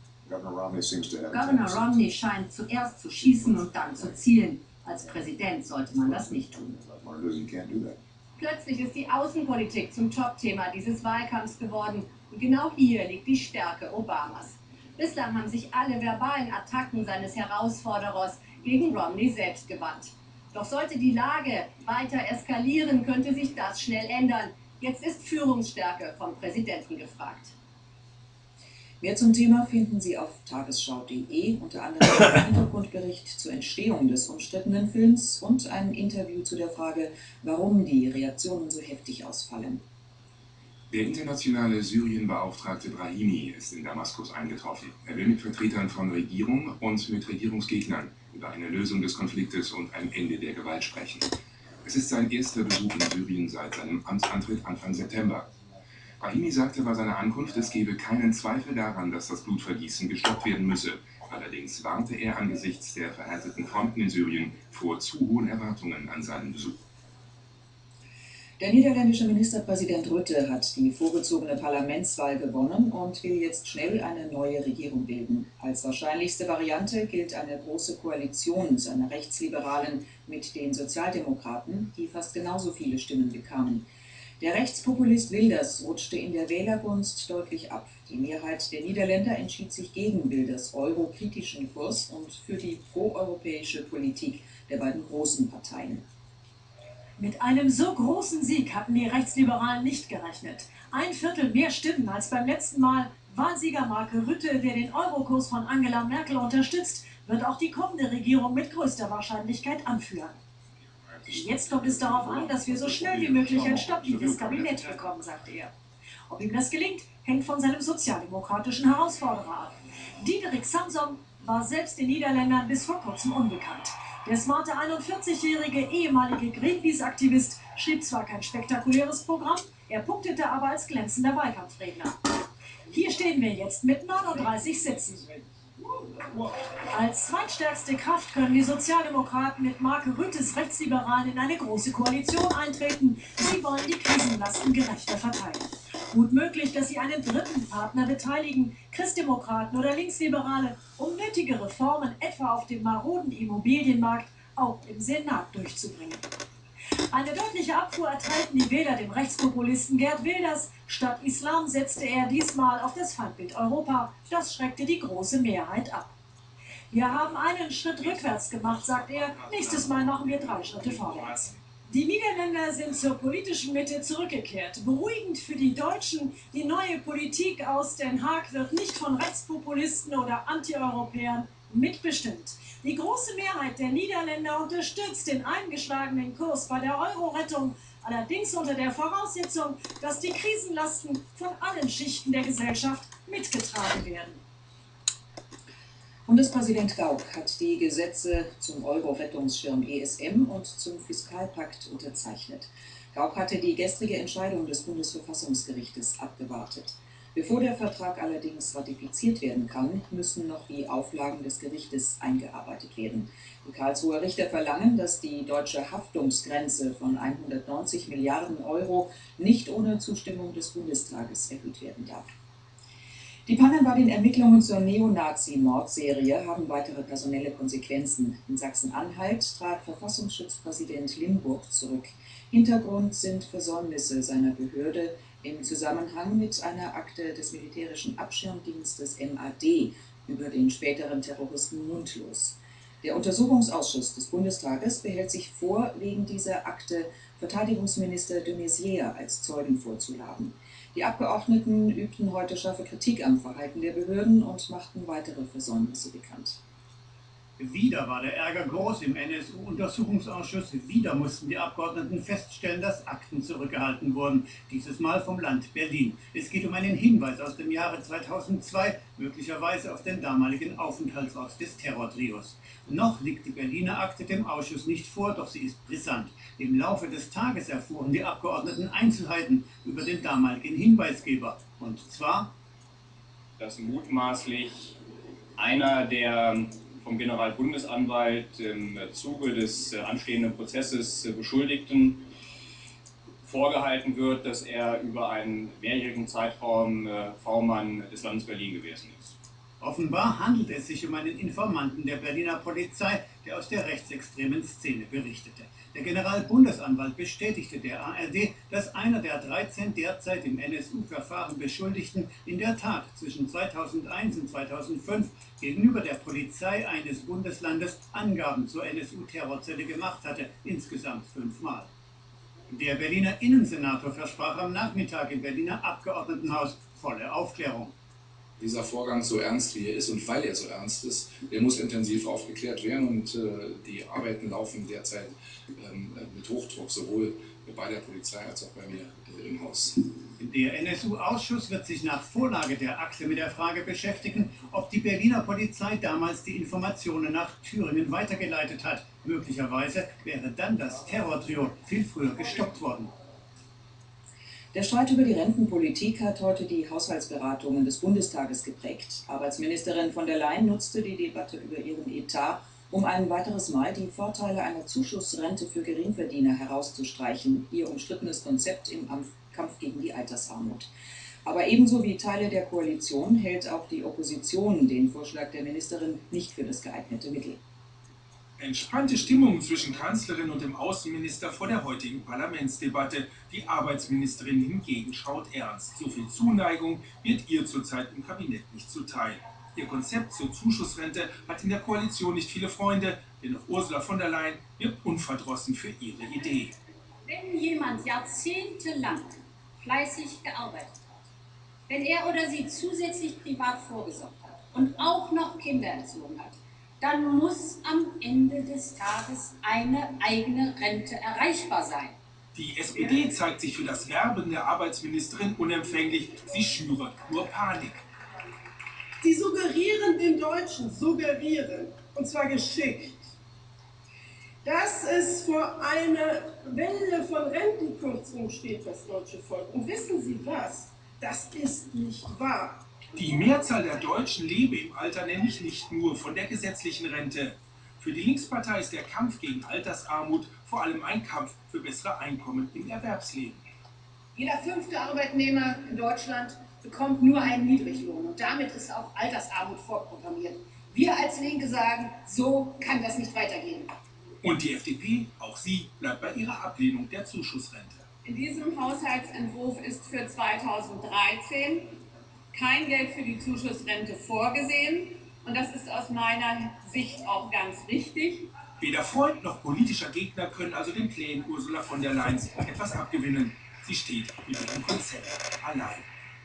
Governor Romney scheint zuerst zu schießen und dann zu zielen. Als Präsident sollte man das nicht tun. Plötzlich ist die Außenpolitik zum Top-Thema dieses Wahlkampfs geworden. Und genau hier liegt die Stärke Obamas. Bislang haben sich alle verbalen Attacken seines Herausforderers gegen Romney selbst gewandt. Doch sollte die Lage weiter eskalieren, könnte sich das schnell ändern. Jetzt ist Führungsstärke vom Präsidenten gefragt. Mehr zum Thema finden Sie auf tagesschau.de, unter anderem einen Hintergrundbericht zur Entstehung des umstrittenen Films und ein Interview zu der Frage, warum die Reaktionen so heftig ausfallen. Der internationale Syrien-Beauftragte Brahimi ist in Damaskus eingetroffen. Er will mit Vertretern von Regierung und mit Regierungsgegnern über eine Lösung des Konfliktes und ein Ende der Gewalt sprechen. Es ist sein erster Besuch in Syrien seit seinem Amtsantritt Anfang September. Brahimi sagte bei seiner Ankunft, es gebe keinen Zweifel daran, dass das Blutvergießen gestoppt werden müsse. Allerdings warnte er angesichts der verhärteten Fronten in Syrien vor zu hohen Erwartungen an seinen Besuch. Der niederländische Ministerpräsident Rutte hat die vorgezogene Parlamentswahl gewonnen und will jetzt schnell eine neue Regierung bilden. Als wahrscheinlichste Variante gilt eine große Koalition seiner Rechtsliberalen mit den Sozialdemokraten, die fast genauso viele Stimmen bekamen. Der Rechtspopulist Wilders rutschte in der Wählergunst deutlich ab. Die Mehrheit der Niederländer entschied sich gegen Wilders eurokritischen Kurs und für die proeuropäische Politik der beiden großen Parteien. Mit einem so großen Sieg hatten die Rechtsliberalen nicht gerechnet. 1/4 mehr Stimmen als beim letzten Mal. Wahlsieger Mark Rutte, der den Eurokurs von Angela Merkel unterstützt, wird auch die kommende Regierung mit größter Wahrscheinlichkeit anführen. Jetzt kommt es darauf an, dass wir so schnell wie möglich ein stabiles Kabinett bekommen, sagte er. Ob ihm das gelingt, hängt von seinem sozialdemokratischen Herausforderer ab. Diederik Samsom war selbst den Niederländern bis vor kurzem unbekannt. Der smarte 41-jährige ehemalige Greenpeace-Aktivist schrieb zwar kein spektakuläres Programm, er punktete aber als glänzender Wahlkampfredner. Hier stehen wir jetzt mit 39 Sitzen. Als zweitstärkste Kraft können die Sozialdemokraten mit Mark Rüttes Rechtsliberalen in eine große Koalition eintreten. Sie wollen die Krisenlasten gerechter verteilen. Gut möglich, dass sie einen dritten Partner beteiligen, Christdemokraten oder Linksliberale, um nötige Reformen etwa auf dem maroden Immobilienmarkt auch im Senat durchzubringen. Eine deutliche Abfuhr erteilten die Wähler dem Rechtspopulisten Geert Wilders. Statt Islam setzte er diesmal auf das Feindbild Europa. Das schreckte die große Mehrheit ab. Wir haben einen Schritt rückwärts gemacht, sagt er. Nächstes Mal machen wir 3 Schritte vorwärts. Die Niederländer sind zur politischen Mitte zurückgekehrt. Beruhigend für die Deutschen, die neue Politik aus Den Haag wird nicht von Rechtspopulisten oder Antieuropäern mitbestimmt. Die große Mehrheit der Niederländer unterstützt den eingeschlagenen Kurs bei der Euro-Rettung, allerdings unter der Voraussetzung, dass die Krisenlasten von allen Schichten der Gesellschaft mitgetragen werden. Bundespräsident Gauck hat die Gesetze zum Euro-Rettungsschirm ESM und zum Fiskalpakt unterzeichnet. Gauck hatte die gestrige Entscheidung des Bundesverfassungsgerichtes abgewartet. Bevor der Vertrag allerdings ratifiziert werden kann, müssen noch die Auflagen des Gerichtes eingearbeitet werden. Die Karlsruher Richter verlangen, dass die deutsche Haftungsgrenze von 190 Milliarden Euro nicht ohne Zustimmung des Bundestages erhöht werden darf. Die Pannen bei den Ermittlungen zur Neonazi-Mordserie haben weitere personelle Konsequenzen. In Sachsen-Anhalt trat Verfassungsschutzpräsident Limburg zurück. Hintergrund sind Versäumnisse seiner Behörde im Zusammenhang mit einer Akte des militärischen Abschirmdienstes MAD über den späteren Terroristen Mundlos. Der Untersuchungsausschuss des Bundestages behält sich vor, wegen dieser Akte Verteidigungsminister de Maizière als Zeugen vorzuladen. Die Abgeordneten übten heute scharfe Kritik am Verhalten der Behörden und machten weitere Versäumnisse bekannt. Wieder war der Ärger groß im NSU-Untersuchungsausschuss. Wieder mussten die Abgeordneten feststellen, dass Akten zurückgehalten wurden. Dieses Mal vom Land Berlin. Es geht um einen Hinweis aus dem Jahre 2002, möglicherweise auf den damaligen Aufenthaltsort des Terrortrios. Noch liegt die Berliner Akte dem Ausschuss nicht vor, doch sie ist brisant. Im Laufe des Tages erfuhren die Abgeordneten Einzelheiten über den damaligen Hinweisgeber. Und zwar, dass mutmaßlich einer der vom Generalbundesanwalt im Zuge des anstehenden Prozesses Beschuldigten vorgehalten wird, dass er über einen mehrjährigen Zeitraum V-Mann des Landes Berlin gewesen ist. Offenbar handelt es sich um einen Informanten der Berliner Polizei, der aus der rechtsextremen Szene berichtete. Der Generalbundesanwalt bestätigte der ARD, dass einer der 13 derzeit im NSU-Verfahren Beschuldigten in der Tat zwischen 2001 und 2005 gegenüber der Polizei eines Bundeslandes Angaben zur NSU-Terrorzelle gemacht hatte, insgesamt 5-mal. Der Berliner Innensenator versprach am Nachmittag im Berliner Abgeordnetenhaus volle Aufklärung. Dieser Vorgang, so ernst wie er ist und weil er so ernst ist, der muss intensiv aufgeklärt werden und die Arbeiten laufen derzeit mit Hochdruck, sowohl bei der Polizei als auch bei mir im Haus. Der NSU-Ausschuss wird sich nach Vorlage der Akte mit der Frage beschäftigen, ob die Berliner Polizei damals die Informationen nach Thüringen weitergeleitet hat. Möglicherweise wäre dann das Terrortrio viel früher gestoppt worden. Der Streit über die Rentenpolitik hat heute die Haushaltsberatungen des Bundestages geprägt. Arbeitsministerin von der Leyen nutzte die Debatte über ihren Etat, um ein weiteres Mal die Vorteile einer Zuschussrente für Geringverdiener herauszustreichen, ihr umstrittenes Konzept im Kampf gegen die Altersarmut. Aber ebenso wie Teile der Koalition hält auch die Opposition den Vorschlag der Ministerin nicht für das geeignete Mittel. Entspannte Stimmung zwischen Kanzlerin und dem Außenminister vor der heutigen Parlamentsdebatte. Die Arbeitsministerin hingegen schaut ernst. So viel Zuneigung wird ihr zurzeit im Kabinett nicht zuteil. Ihr Konzept zur Zuschussrente hat in der Koalition nicht viele Freunde, denn auch Ursula von der Leyen wirbt unverdrossen für ihre Idee. Wenn jemand jahrzehntelang fleißig gearbeitet hat, wenn er oder sie zusätzlich privat vorgesorgt hat und auch noch Kinder erzogen hat, dann muss am Ende des Tages eine eigene Rente erreichbar sein. Die SPD zeigt sich für das Werben der Arbeitsministerin unempfänglich. Sie schüre nur Panik. Sie suggerieren den Deutschen, und zwar geschickt, dass es vor einer Welle von Rentenkürzungen steht, das deutsche Volk. Und wissen Sie was? Das ist nicht wahr. Die Mehrzahl der Deutschen lebe im Alter nämlich nicht nur von der gesetzlichen Rente. Für die Linkspartei ist der Kampf gegen Altersarmut vor allem ein Kampf für bessere Einkommen im Erwerbsleben. Jeder 5. Arbeitnehmer in Deutschland bekommt nur einen Niedriglohn und damit ist auch Altersarmut vorprogrammiert. Wir als Linke sagen, so kann das nicht weitergehen. Und die FDP, auch sie, bleibt bei ihrer Ablehnung der Zuschussrente. In diesem Haushaltsentwurf ist für 2013 kein Geld für die Zuschussrente vorgesehen. Und das ist aus meiner Sicht auch ganz richtig. Weder Freund noch politischer Gegner können also den Plänen Ursula von der Leyen etwas abgewinnen. Sie steht mit ihrem Konzept allein.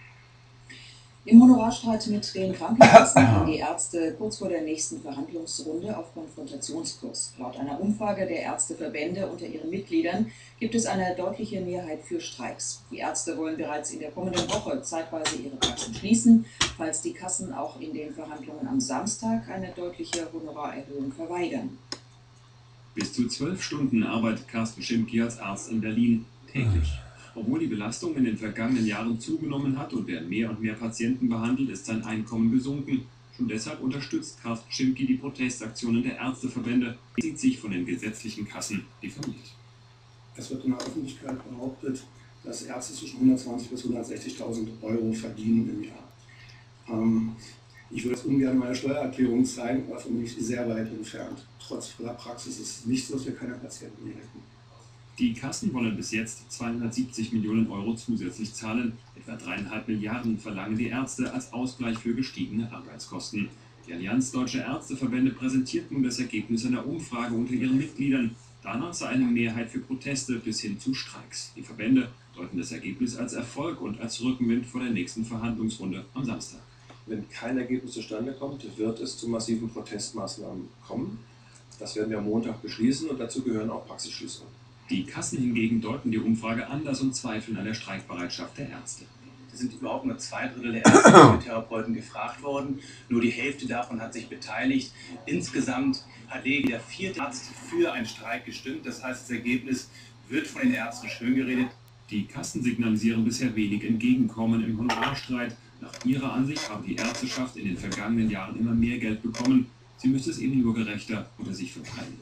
Im Honorarstreit mit den Krankenkassen gehen die Ärzte kurz vor der nächsten Verhandlungsrunde auf Konfrontationskurs. Laut einer Umfrage der Ärzteverbände unter ihren Mitgliedern gibt es eine deutliche Mehrheit für Streiks. Die Ärzte wollen bereits in der kommenden Woche zeitweise ihre Praxen schließen, falls die Kassen auch in den Verhandlungen am Samstag eine deutliche Honorarerhöhung verweigern. Bis zu 12 Stunden arbeitet Carsten Schimki als Arzt in Berlin täglich. Obwohl die Belastung in den vergangenen Jahren zugenommen hat und er mehr und mehr Patienten behandelt, ist sein Einkommen gesunken. Schon deshalb unterstützt Carsten Schimki die Protestaktionen der Ärzteverbände, sieht sich von den gesetzlichen Kassen diffamiert. Es wird in der Öffentlichkeit behauptet, dass Ärzte zwischen 120.000 bis 160.000 Euro verdienen im Jahr. Ich würde jetzt ungern meine Steuererklärung zeigen, aber von mir ist sehr weit entfernt. Trotz voller Praxis ist es nicht so, dass wir keine Patienten mehr hätten. Die Kassen wollen bis jetzt 270 Millionen Euro zusätzlich zahlen. Etwa 3,5 Milliarden verlangen die Ärzte als Ausgleich für gestiegene Arbeitskosten. Die Allianz Deutscher Ärzteverbände präsentiert nun das Ergebnis einer Umfrage unter ihren Mitgliedern. Danach sei eine Mehrheit für Proteste bis hin zu Streiks. Die Verbände deuten das Ergebnis als Erfolg und als Rückenwind vor der nächsten Verhandlungsrunde am Samstag. Wenn kein Ergebnis zustande kommt, wird es zu massiven Protestmaßnahmen kommen. Das werden wir am Montag beschließen und dazu gehören auch Praxisschließungen. Die Kassen hingegen deuten die Umfrage anders und zweifeln an der Streikbereitschaft der Ärzte. Es sind überhaupt nur 2/3 der Ärzte und Therapeuten gefragt worden. Nur die Hälfte davon hat sich beteiligt. Insgesamt hat jeder 4. Arzt für einen Streik gestimmt. Das heißt, das Ergebnis wird von den Ärzten schön geredet. Die Kassen signalisieren bisher wenig Entgegenkommen im Honorarstreit. Nach ihrer Ansicht habe die Ärzteschaft in den vergangenen Jahren immer mehr Geld bekommen. Sie müsste es eben nur gerechter unter sich verteilen.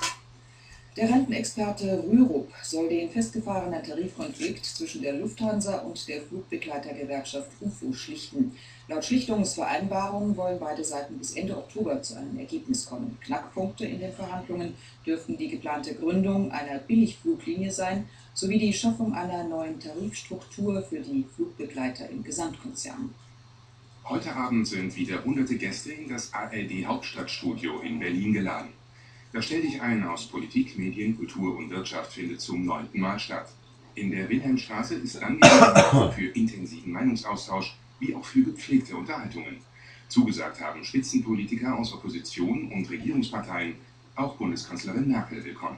Der Rentenexperte Rürup soll den festgefahrenen Tarifkonflikt zwischen der Lufthansa und der Flugbegleitergewerkschaft UFO schlichten. Laut Schlichtungsvereinbarung wollen beide Seiten bis Ende Oktober zu einem Ergebnis kommen. Knackpunkte in den Verhandlungen dürften die geplante Gründung einer Billigfluglinie sein, sowie die Schaffung einer neuen Tarifstruktur für die Flugbegleiter im Gesamtkonzern. Heute Abend sind wieder hunderte Gäste in das ARD Hauptstadtstudio in Berlin geladen. Das Stell dich ein aus Politik, Medien, Kultur und Wirtschaft findet zum 9. Mal statt. In der Wilhelmstraße ist angemeldet für intensiven Meinungsaustausch wie auch für gepflegte Unterhaltungen. Zugesagt haben Spitzenpolitiker aus Opposition und Regierungsparteien, auch Bundeskanzlerin Merkel willkommen.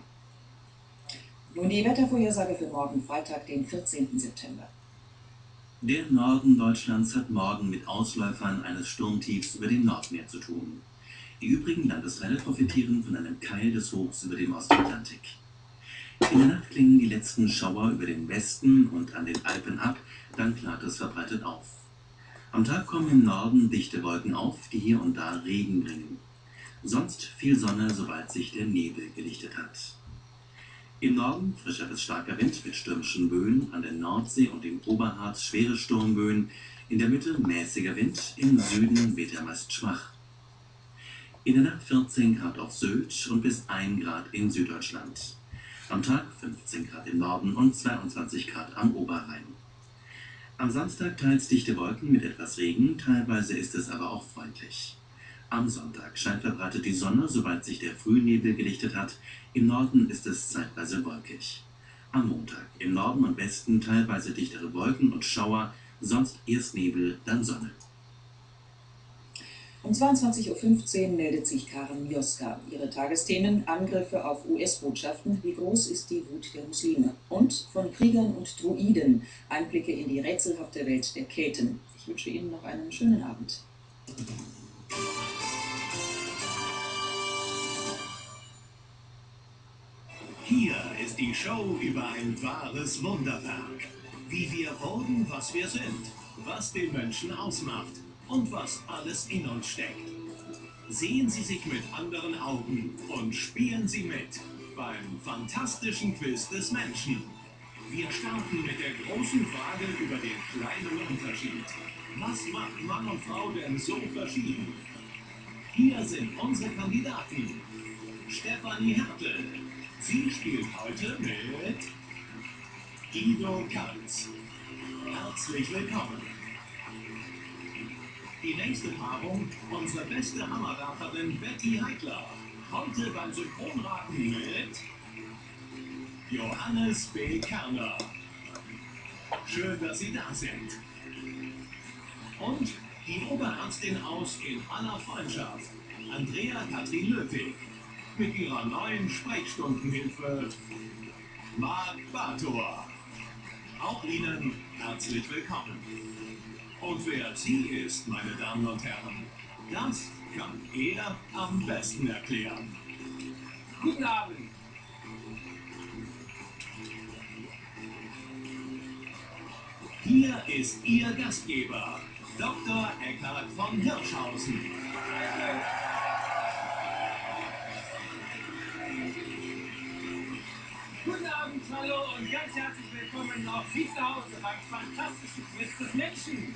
Nun die Wettervorhersage für morgen Freitag, den 14. September. Der Norden Deutschlands hat morgen mit Ausläufern eines Sturmtiefs über dem Nordmeer zu tun. Die übrigen Landesteile profitieren von einem Keil des Hochs über dem Ostatlantik. In der Nacht klingen die letzten Schauer über den Westen und an den Alpen ab, dann klart es verbreitet auf. Am Tag kommen im Norden dichte Wolken auf, die hier und da Regen bringen. Sonst viel Sonne, sobald sich der Nebel gelichtet hat. Im Norden frischer bis starker Wind mit stürmischen Böen, an der Nordsee und im Oberharz schwere Sturmböen, in der Mitte mäßiger Wind, im Süden weht er meist schwach. In der Nacht 14 Grad auf Sylt und bis 1 Grad in Süddeutschland. Am Tag 15 Grad im Norden und 22 Grad am Oberrhein. Am Samstag teils dichte Wolken mit etwas Regen, teilweise ist es aber auch freundlich. Am Sonntag scheint verbreitet die Sonne, sobald sich der Frühnebel gelichtet hat. Im Norden ist es zeitweise wolkig. Am Montag im Norden und Westen teilweise dichtere Wolken und Schauer, sonst erst Nebel, dann Sonne. Um 22:15 Uhr meldet sich Karen Mioska. Ihre Tagesthemen: Angriffe auf US-Botschaften, wie groß ist die Wut der Muslime? Und von Kriegern und Druiden, Einblicke in die rätselhafte Welt der Kelten. Ich wünsche Ihnen noch einen schönen Abend. Hier ist die Show über ein wahres Wunderwerk. Wie wir wurden, was wir sind, was den Menschen ausmacht und was alles in uns steckt. Sehen Sie sich mit anderen Augen und spielen Sie mit beim fantastischen Quiz des Menschen. Wir starten mit der großen Frage über den kleinen Unterschied. Was macht Mann und Frau denn so verschieden? Hier sind unsere Kandidaten. Stefanie Hertel. Sie spielt heute mit Guido Kanz. Herzlich willkommen. Die nächste Paarung, unsere beste Hammerwerferin Betty Heitler. Heute beim Synchronraten mit Johannes B. Kerner. Schön, dass Sie da sind. Und die Oberärztin aus In aller Freundschaft, Andrea Katrin Löwig. Mit ihrer neuen Sprechstundenhilfe, Marc Bator. Auch Ihnen herzlich willkommen. Und wer sie ist, meine Damen und Herren, das kann er am besten erklären. Guten Abend. Hier ist Ihr Gastgeber, Dr. Eckhard von Hirschhausen. Guten Abend, hallo und ganz herzlich willkommen auf Sie zu Hause beim fantastischen Quiz des Menschen.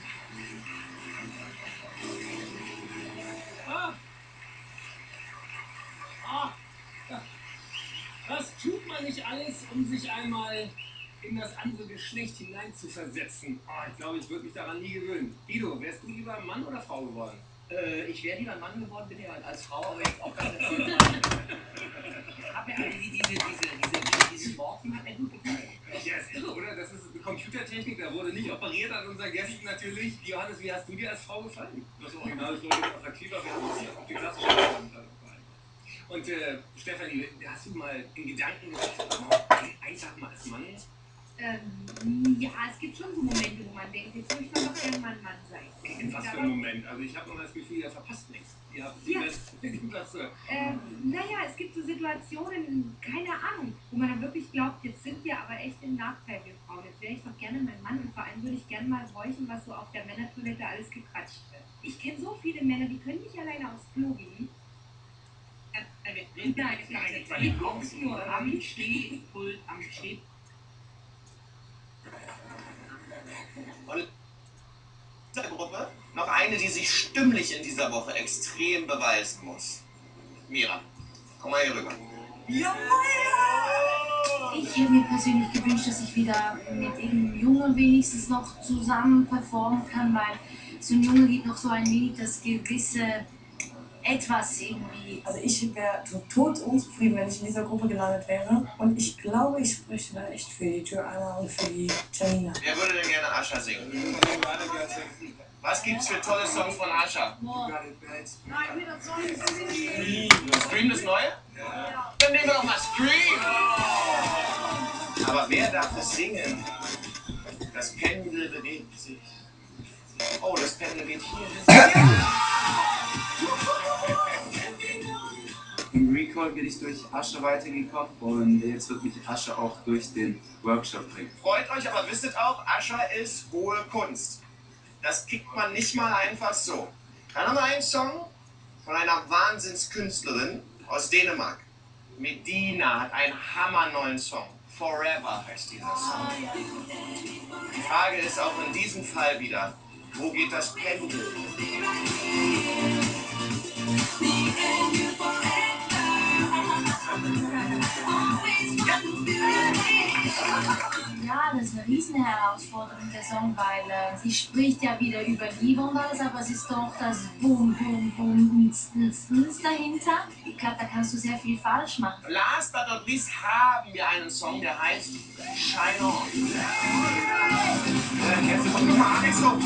Was tut man nicht alles, um sich einmal in das andere Geschlecht hineinzuversetzen? Ich glaube, ich würde mich daran nie gewöhnen. Guido, wärst du lieber Mann oder Frau geworden? Ich wäre lieber Mann geworden, bin ja als Frau, aber jetzt auch ganz erzählt. Diese Morphen hat mir gut gefallen. Ja, ist irre, oder? Das ist eine Computertechnik, da wurde nicht operiert an unseren Gästen natürlich. Johannes, wie hast du dir als Frau gefallen? Das Original ist deutlich attraktiver, wir haben uns hier auf die klassische Variante gefallen. Und Stefanie, hast du mal in Gedanken gedacht, einfach mal als Mann? Ja, es gibt schon so Momente, wo man denkt, jetzt möchte man doch gerne mal ein Mann sein. Was für ein Moment? Also ich habe noch das Gefühl, ihr verpasst nichts. Ihr habt irgendwas. Naja, es gibt so Situationen, keine Ahnung, wo man dann wirklich glaubt, jetzt sind wir aber echt im Nachteil, wir Frauen. Jetzt wäre ich doch gerne mein Mann und vor allem würde ich gerne mal horchen, was so auf der Männertoilette alles gequatscht wird. Ich kenne so viele Männer, die können nicht alleine aufs Klo gehen. Nein, ich guck's nur am Stehpult, am Stehpult. Und diese Gruppe noch eine, die sich stimmlich in dieser Woche extrem beweisen muss. Mira, komm mal hier rüber. Ja, ich hätte mir persönlich gewünscht, dass ich wieder mit irgendeinem Jungen wenigstens noch zusammen performen kann, weil so ein Junge gibt noch so ein wenig das gewisse etwas irgendwie. Also ich wäre tot unzufrieden, wenn ich in dieser Gruppe gelandet wäre. Und ich glaube, ich spreche da echt für die Joanna und für die Janina. Wer würde denn gerne Ascha singen? Was gibt's für tolle Songs von Ascha? Nein, mir das soll nicht singen. Scream das Neue? Ja. Dann nehmen wir doch mal Scream! Aber wer darf es singen? Das Pendel bewegt sich. Oh, das Pendel geht hier. Im Recall bin ich durch Ascha weitergekommen und jetzt wird mich Ascha auch durch den Workshop bringen. Freut euch, aber wisstet auch, Ascha ist hohe Kunst. Das kriegt man nicht mal einfach so. Dann haben wir einen Song von einer Wahnsinnskünstlerin aus Dänemark. Medina hat einen hammerneuen Song. Forever heißt dieser Song. Die Frage ist auch in diesem Fall wieder, wo geht das Pendel? Ja, das ist eine riesen Herausforderung, der Song, weil sie spricht ja wieder über Liebe und alles, aber es ist doch das Boom, Boom, Boom, dahinter. Ich glaube, da kannst du sehr viel falsch machen. Last but not least haben wir einen Song, der heißt Shine On. Jetzt kommt mal Alex hoch.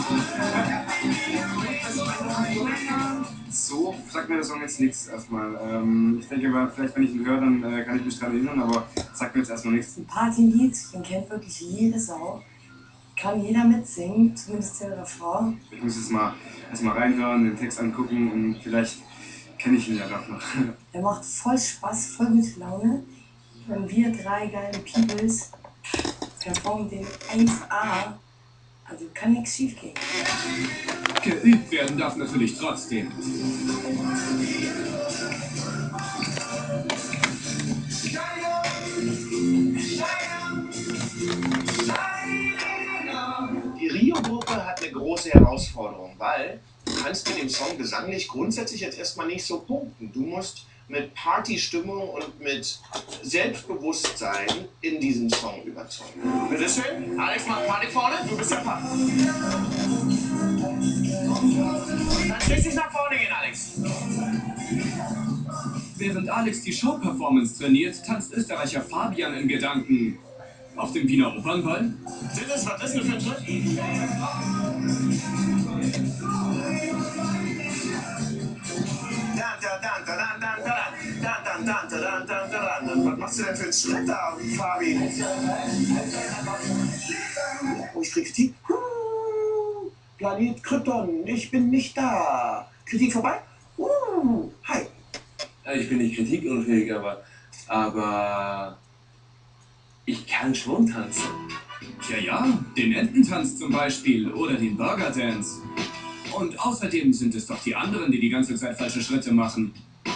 So sagt mir der Song jetzt nichts erstmal. Ich denke aber, vielleicht wenn ich ihn höre, dann kann ich mich daran erinnern, aber sagt mir jetzt erstmal nichts. Ein Partylied, den kennt wirklich jede Sau. Kann jeder mitsingen, zumindest der Frau. Ich muss jetzt mal erstmal reinhören, den Text angucken und vielleicht kenne ich ihn ja doch noch. Er macht voll Spaß, voll gute Laune. Wenn wir drei geile Peoples performen den 1A, also kann nichts schief gehen. Geübt werden darf natürlich trotzdem. Die Rio-Gruppe hat eine große Herausforderung, weil du kannst mit dem Song gesanglich grundsätzlich jetzt erstmal nicht so punkten. Du musst mit Partystimmung und mit Selbstbewusstsein in diesen Song überzeugen. Bitteschön, Alex macht Party vorne, du bist der Papa. Dann schließlich nach vorne gehen, Alex. Während Alex die Show-Performance trainiert, tanzt Österreicher Fabian in Gedanken auf dem Wiener Opernball. Was ist denn für ein Schritt? Was machst du denn für einen Schritt da, Fabi? Oh, ich krieg Kritik. Planet Krypton, ich bin nicht da. Kritik vorbei? Hi. Ich bin nicht kritikunfähig, aber ich kann schon tanzen. Ja, den Ententanz zum Beispiel oder den Burger Dance. Und außerdem sind es doch die anderen, die die ganze Zeit falsche Schritte machen.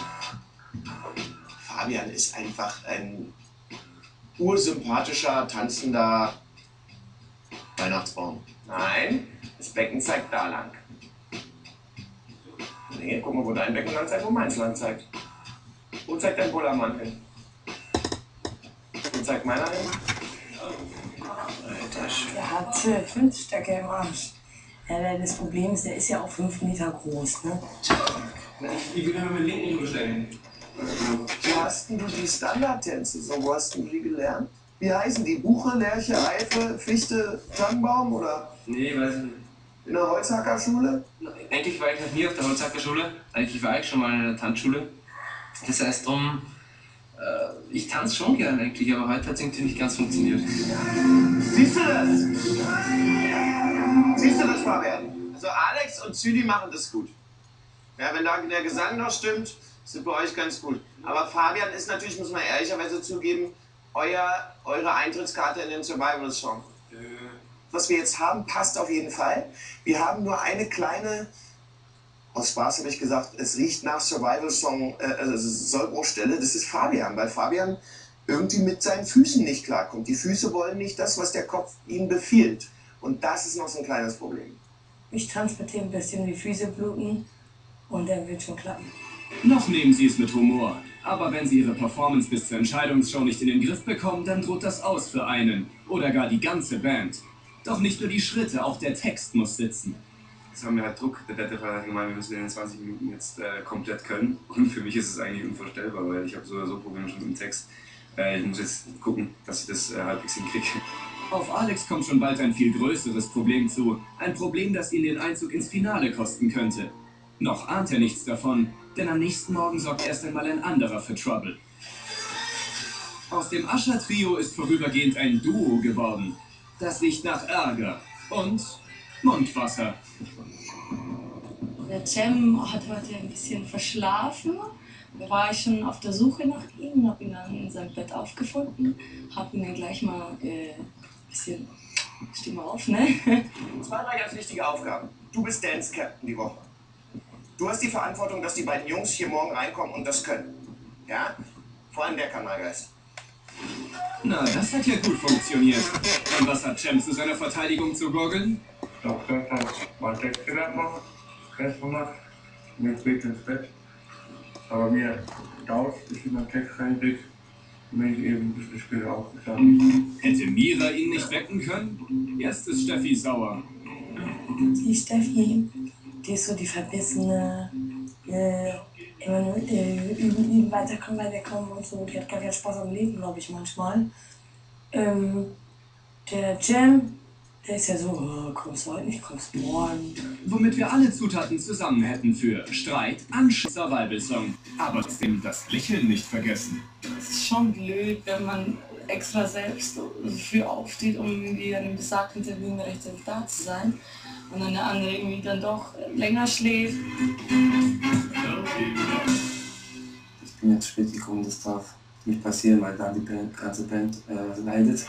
Fabian ist einfach ein ursympathischer, tanzender Weihnachtsbaum. Nein, das Becken zeigt da lang. Nee, guck mal, wo dein Becken lang zeigt, wo meins lang zeigt. Wo zeigt dein Bullermann hin? Wo zeigt meiner hin? Alter Schwede. Der hat 5 Stöcke im Arsch. Ja, das Problem ist, der ist ja auch 5 Meter groß, ne? Ich will mir mit linken bestellen. Wo hast denn du die Standardtänze so? Wo hast denn du die gelernt? Wie heißen die? Buche, Lärche, Eife, Fichte, Tannenbaum oder? Nee, weiß ich nicht. In der Holzhackerschule? Eigentlich war ich noch nie auf der Holzhackerschule. Eigentlich war ich schon mal in der Tanzschule. Das heißt drum, ich tanze schon gern eigentlich, aber heute hat es irgendwie nicht ganz funktioniert. Siehst du das? Siehst du das, Fabian? Also Alex und Züli machen das gut. Ja, wenn da der Gesang noch stimmt, sind bei euch ganz gut. Aber Fabian ist natürlich, muss man ehrlicherweise zugeben, eure Eintrittskarte in den Survival-Song. Was wir jetzt haben, passt auf jeden Fall. Wir haben nur eine kleine, aus Spaß habe ich gesagt, es riecht nach Survival-Song, Sollbruchstelle. Das ist Fabian, weil Fabian irgendwie mit seinen Füßen nicht klarkommt. Die Füße wollen nicht das, was der Kopf ihnen befiehlt. Und das ist noch so ein kleines Problem. Ich tanze mit dem ein bisschen, die Füße bluten und dann wird schon klappen. Noch nehmen Sie es mit Humor. Aber wenn Sie Ihre Performance bis zur Entscheidungsshow nicht in den Griff bekommen, dann droht das aus für einen oder gar die ganze Band. Doch nicht nur die Schritte, auch der Text muss sitzen. Das haben wir halt Druck. Der Wetterfahrer hat gemeint, wir müssen in den 20 Minuten jetzt komplett können. Und für mich ist es eigentlich unvorstellbar, weil ich habe so oder so Probleme schon mit dem Text. Ich muss jetzt gucken, dass ich das halbwegs hinkriege. Auf Alex kommt schon bald ein viel größeres Problem zu. Ein Problem, das ihn den Einzug ins Finale kosten könnte. Noch ahnt er nichts davon, denn am nächsten Morgen sorgt erst einmal ein anderer für Trouble. Aus dem Ascher-Trio ist vorübergehend ein Duo geworden. Das riecht nach Ärger und Mundwasser. Der Cem hat heute ein bisschen verschlafen. Da war ich schon auf der Suche nach ihm, habe ihn dann in seinem Bett aufgefunden, habe ihn dann gleich mal ein bisschen, steh mal auf, ne? 2, 3 ganz wichtige Aufgaben. Du bist Dance Captain die Woche. Du hast die Verantwortung, dass die beiden Jungs hier morgen reinkommen und das können. Ja? Vor allem der Kanalgeist. Na, das hat ja gut funktioniert. Und was hat Cem zu seiner Verteidigung zu gurgeln? Doch, das hat mein Text gelernt noch, Stress gemacht, mir spät ins Bett. Aber mir dauert, bis ich meinen Text reinkriege, bin ich eben ein bisschen später aufgestanden. Hätte Mira ihn nicht wecken können? Jetzt ist Steffi sauer. Die Steffi, die ist so die Verbissene, immer nur üben, weiterkommen und so. Die hat gar keinen Spaß am Leben, glaube ich, manchmal. Der Cem, der ist ja so, oh, kommst heute nicht, kommst morgen. Womit wir alle Zutaten zusammen hätten für Streit, Anschluss, Survival-Song. Aber trotzdem das Lächeln nicht vergessen. Es ist schon blöd, wenn man extra selbst so früh aufsteht, um irgendwie an einem besagten Termin rechtzeitig da zu sein. Und dann der andere irgendwie dann doch länger schläft. Ich bin jetzt spät gekommen, das darf nicht passieren, weil da die ganze Band leidet.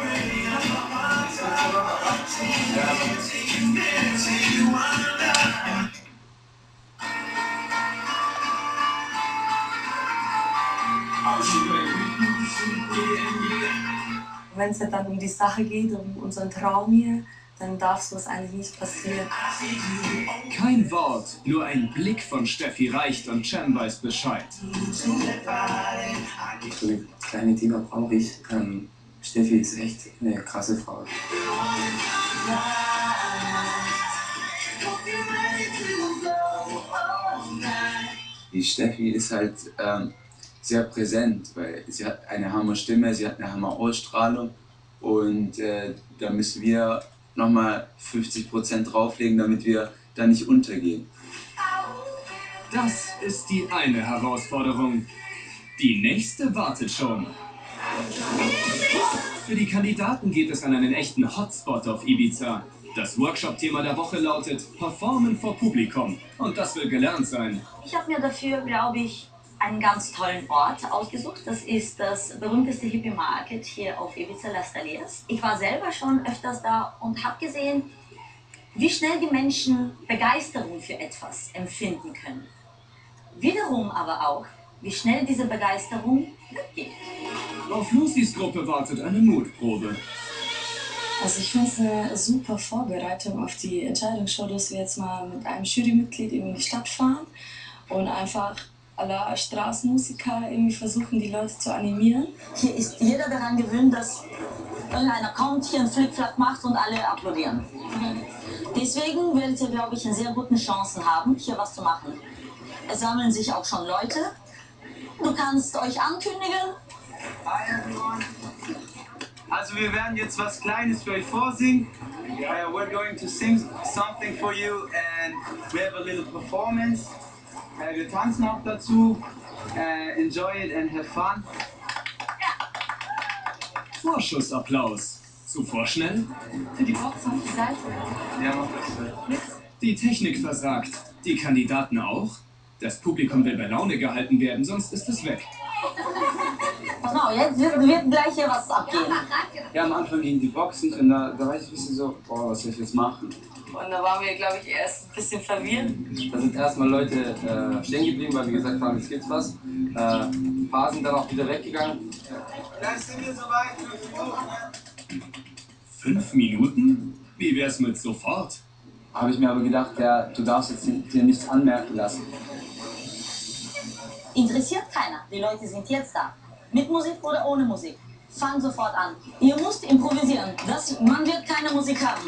Wenn es ja dann um die Sache geht, um unseren Traum hier, dann darf sowas eigentlich nicht passieren. Kein Wort, nur ein Blick von Steffi reicht und Cem weiß Bescheid. So eine kleine Diva brauche ich. Steffi ist echt eine krasse Frau. Die Steffi ist halt sehr präsent, weil sie hat eine Hammer-Stimme, sie hat eine Hammer-Ausstrahlung und da müssen wir nochmal 50% drauflegen, damit wir da nicht untergehen. Das ist die eine Herausforderung. Die nächste wartet schon. Für die Kandidaten geht es an einen echten Hotspot auf Ibiza. Das Workshop-Thema der Woche lautet Performen vor Publikum. Und das will gelernt sein. Ich habe mir dafür, glaube ich, einen ganz tollen Ort ausgesucht. Das ist das berühmteste Hippie-Market hier auf Ibiza, Las Talias. Ich war selber schon öfters da und habe gesehen, wie schnell die Menschen Begeisterung für etwas empfinden können. Wiederum aber auch, wie schnell diese Begeisterung weggeht. Auf Lucys Gruppe wartet eine Mutprobe. Also ich finde es eine super Vorbereitung auf die Entscheidungsshow, dass wir jetzt mal mit einem Jurymitglied in die Stadt fahren und einfach alle Straßenmusiker irgendwie versuchen, die Leute zu animieren. Hier ist jeder daran gewöhnt, dass irgendeiner kommt, hier einen Flickflack macht und alle applaudieren. Deswegen werdet ihr, glaube ich, eine sehr gute Chancen haben, hier was zu machen. Es sammeln sich auch schon Leute. Du kannst euch ankündigen. Hi everyone. Also wir werden jetzt was Kleines für euch vorsingen. We're going to sing something for you and we have a little performance. Wir tanzen auch dazu. Enjoy it and have fun. Vorschussapplaus. Zu vorschnell? Für die Box auf die Seite. Ja, mach das. Die Technik versagt. Die Kandidaten auch? Das Publikum will bei Laune gehalten werden, sonst ist es weg. Pass mal, jetzt wird gleich hier was abgehen. Ja, am Anfang gingen die Boxen und da war ich ein bisschen so, boah, was soll ich jetzt machen? Und da waren wir, glaube ich, erst ein bisschen verwirrt. Da sind erstmal Leute stehen geblieben, weil wir gesagt haben, jetzt gibt's was. Ein paar sind dann auch wieder weggegangen. Gleich sind wir soweit. 5 Minuten? Wie wär's mit sofort? Habe ich mir aber gedacht, ja, du darfst jetzt dir nichts anmerken lassen. Interessiert keiner. Die Leute sind jetzt da. Mit Musik oder ohne Musik. Fang sofort an. Ihr müsst improvisieren. Man wird keine Musik haben.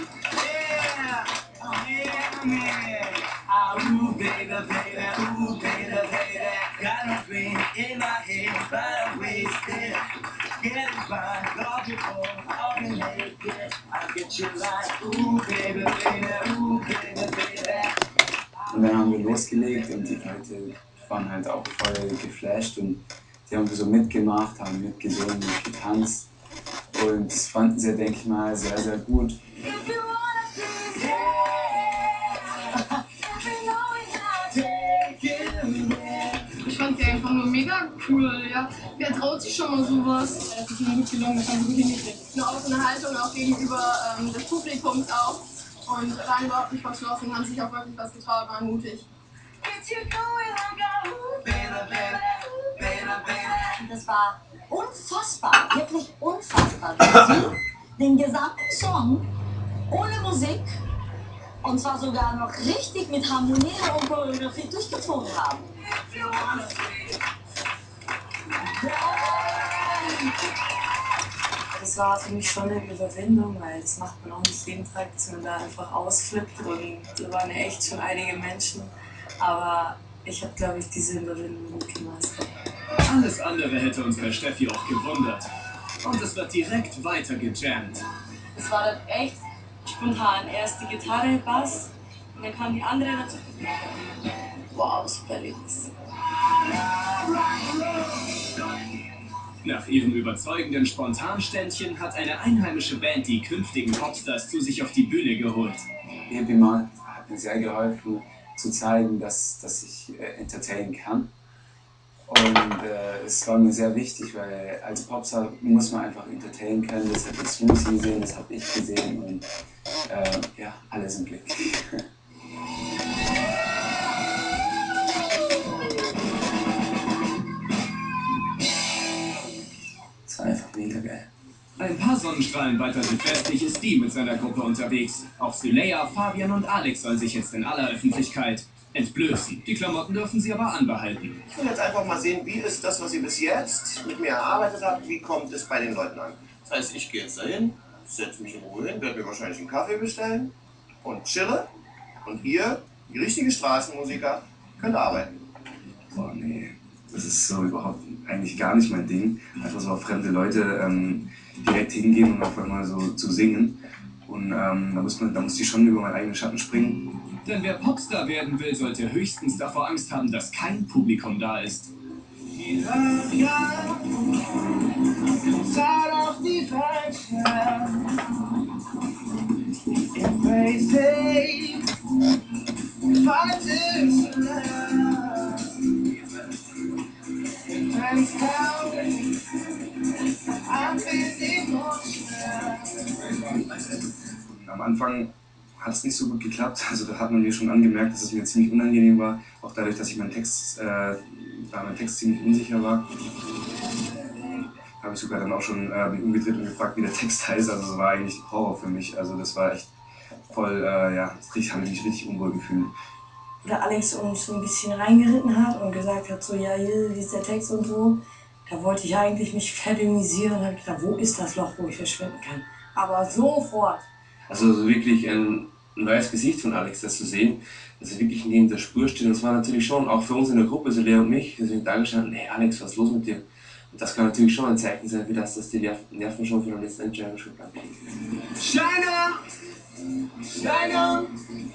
Und dann haben wir losgelegt und die Leute waren halt auch voll geflasht und die haben so mitgemacht, haben mitgesungen, mitgetanzt und das fanden sie, denke ich mal, sehr, sehr gut. Ich fand die einfach nur mega cool, ja. Wer traut sich schon mal sowas? Das ist mir gut gelungen, das haben sie gut hingekriegt. Eine offene Haltung auch gegenüber des Publikums auch. Und waren überhaupt nicht verschlossen, haben sich auch wirklich was getraut, waren mutig. Das war unfassbar, wirklich unfassbar, wie sie den gesamten Song ohne Musik und zwar sogar noch richtig mit Harmonie und Choreografie durchgezogen haben. Das war für mich schon eine Überwindung, weil das macht man auch nicht jeden Tag, dass man da einfach ausflippt und da waren ja echt schon einige Menschen, aber ich habe, glaube ich, diese Überwindung gut gemeistert. Alles andere hätte uns bei Steffi auch gewundert. Und es wird direkt weiter gejammt. Es war dann echt spontan. Erst die Gitarre, Bass und dann kam die andere dazu. Wow, super Erlebnis. Nach ihrem überzeugenden Spontanständchen hat eine einheimische Band die künftigen Popstars zu sich auf die Bühne geholt. Happy Mark hat mir sehr geholfen, zu zeigen, dass ich entertainen kann. Und es war mir sehr wichtig, weil als Popstar muss man einfach entertainen können. Das hat jetzt Lucy gesehen, das habe ich gesehen und ja, alle sind glücklich. Das war einfach mega geil. Ein paar Sonnenstrahlen weiter südwestlich ist die mit seiner Gruppe unterwegs. Auch Sylea, Fabian und Alex sollen sich jetzt in aller Öffentlichkeit entblößen. Die Klamotten dürfen sie aber anbehalten. Ich will jetzt einfach mal sehen, wie ist das, was ihr bis jetzt mit mir erarbeitet habt, wie kommt es bei den Leuten an. Das heißt, ich gehe jetzt dahin, setze mich in Ruhe hin, werde mir wahrscheinlich einen Kaffee bestellen und chille. Und ihr, die richtigen Straßenmusiker, könnt arbeiten. Boah, nee, das ist so überhaupt eigentlich gar nicht mein Ding. Einfach so auf fremde Leute direkt hingehen und auf einmal so zu singen. Und da muss ich schon über meinen eigenen Schatten springen. Denn wer Popstar werden will, sollte höchstens davor Angst haben, dass kein Publikum da ist. Am Anfang hat es nicht so gut geklappt, also da hat man mir schon angemerkt, dass es mir ziemlich unangenehm war, auch dadurch, dass ich mein Text ziemlich unsicher war. Habe ich sogar dann auch schon mich umgedreht und gefragt, wie der Text heißt, also es war eigentlich Horror für mich, also das war echt voll, ja, habe ich mich richtig unwohl gefühlt. Da Alex uns so ein bisschen reingeritten hat und gesagt hat, so ja, hier ist der Text und so, da wollte ich eigentlich mich verdünnisieren und habe gedacht, wo ist das Loch, wo ich verschwinden kann? Aber sofort. Also so wirklich ein neues Gesicht von Alex, das zu sehen, dass er wirklich neben der Spur steht. Und das war natürlich schon, auch für uns in der Gruppe, so Lea und mich, wir sind da gestanden, hey Alex, was ist los mit dir? Das kann natürlich schon ein Zeichen sein für das, dass die Nerven schon von der letzten Entscheidung schon bleiben. Shine on! Shine on!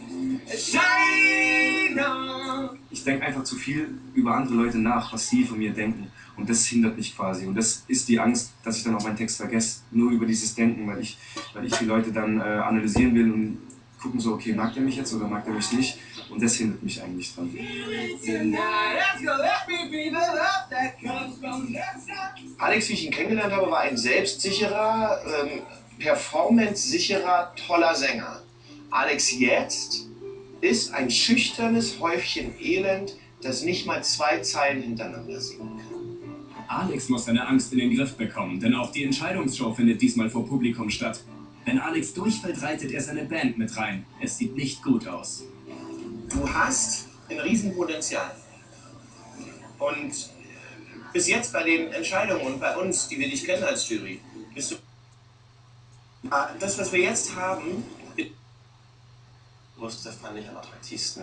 Shine on! Ich denke einfach zu viel über andere Leute nach, was sie von mir denken. Und das hindert mich quasi. Und das ist die Angst, dass ich dann auch meinen Text vergesse. Nur über dieses Denken, weil ich die Leute dann analysieren will und gucken so, okay, mag der mich jetzt oder mag der mich nicht? Und das hindert mich eigentlich dran. Alex, wie ich ihn kennengelernt habe, war ein selbstsicherer, performance-sicherer, toller Sänger. Alex jetzt ist ein schüchternes Häufchen Elend, das nicht mal 2 Zeilen hintereinander singen kann. Alex muss seine Angst in den Griff bekommen, denn auch die Entscheidungsshow findet diesmal vor Publikum statt. Wenn Alex durchfällt, reitet er seine Band mit rein. Es sieht nicht gut aus. Du hast ein Riesenpotenzial. Und bis jetzt bei den Entscheidungen und bei uns, die wir dich kennen als Jury, bist du... Das, was wir jetzt haben... Das fand ich am attraktivsten.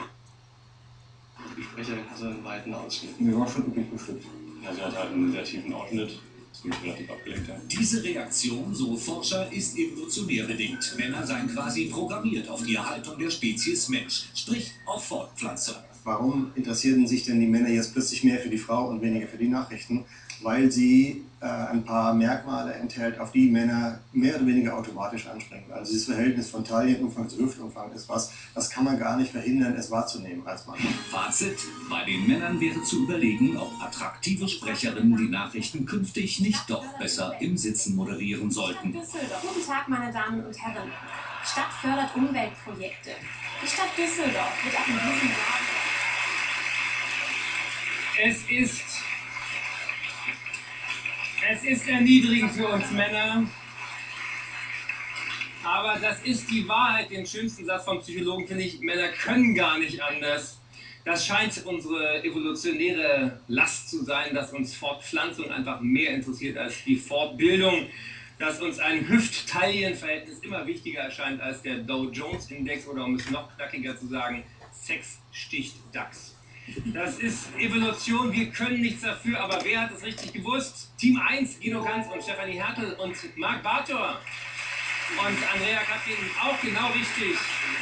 Die Sprecherin hatte einen weiten Ausschnitt. Mir war schon üblich bestimmt. Ja, sie hat halt einen sehr tiefen Ausschnitt. Das mich relativ abgelenkt hat. Diese Reaktion, so Forscher, ist evolutionär bedingt. Männer seien quasi programmiert auf die Erhaltung der Spezies Mensch, sprich auf Fortpflanzung. Warum interessierten sich denn die Männer jetzt plötzlich mehr für die Frau und weniger für die Nachrichten? Weil sie ein paar Merkmale enthält, auf die Männer mehr oder weniger automatisch anspringen. Also dieses Verhältnis von Taillenumfang zu Hüftumfang ist was, das kann man gar nicht verhindern, es wahrzunehmen als Mann. Fazit: Bei den Männern wäre zu überlegen, ob attraktive Sprecherinnen die Nachrichten künftig nicht doch besser im Sitzen moderieren sollten. Guten Tag, meine Damen und Herren. Die Stadt fördert Umweltprojekte. Die Stadt Düsseldorf wird auch in diesem Jahr... Es ist erniedrigend für uns Männer, aber das ist die Wahrheit. Den schönsten Satz vom Psychologen finde ich, Männer können gar nicht anders. Das scheint unsere evolutionäre Last zu sein, dass uns Fortpflanzung einfach mehr interessiert als die Fortbildung, dass uns ein Hüft-Taillen-Verhältnis immer wichtiger erscheint als der Dow-Jones-Index oder, um es noch knackiger zu sagen, Sex sticht DAX. Das ist Evolution, wir können nichts dafür, aber wer hat es richtig gewusst? Team 1, Guido Kanz und Stefanie Hertel und Marc Bartor. Und Andrea Katrin auch genau richtig.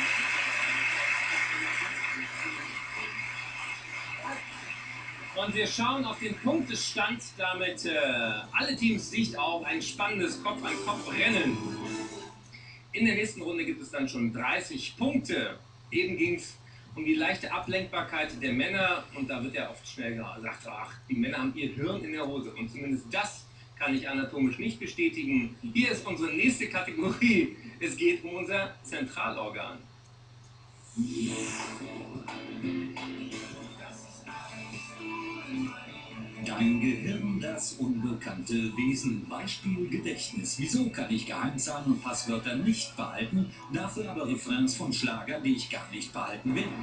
Und wir schauen auf den Punktestand, damit alle Teams Sicht auf ein spannendes Kopf-an-Kopf-Rennen. In der nächsten Runde gibt es dann schon 30 Punkte. Eben ging es um die leichte Ablenkbarkeit der Männer, und da wird ja oft schnell gesagt, ach, die Männer haben ihr Hirn in der Hose, und zumindest das kann ich anatomisch nicht bestätigen. Hier ist unsere nächste Kategorie, es geht um unser Zentralorgan. Dein Gehirn, das unbekannte Wesen. Beispiel Gedächtnis. Wieso kann ich Geheimzahlen und Passwörter nicht behalten, dafür aber Refrains von Schlagern, die ich gar nicht behalten will?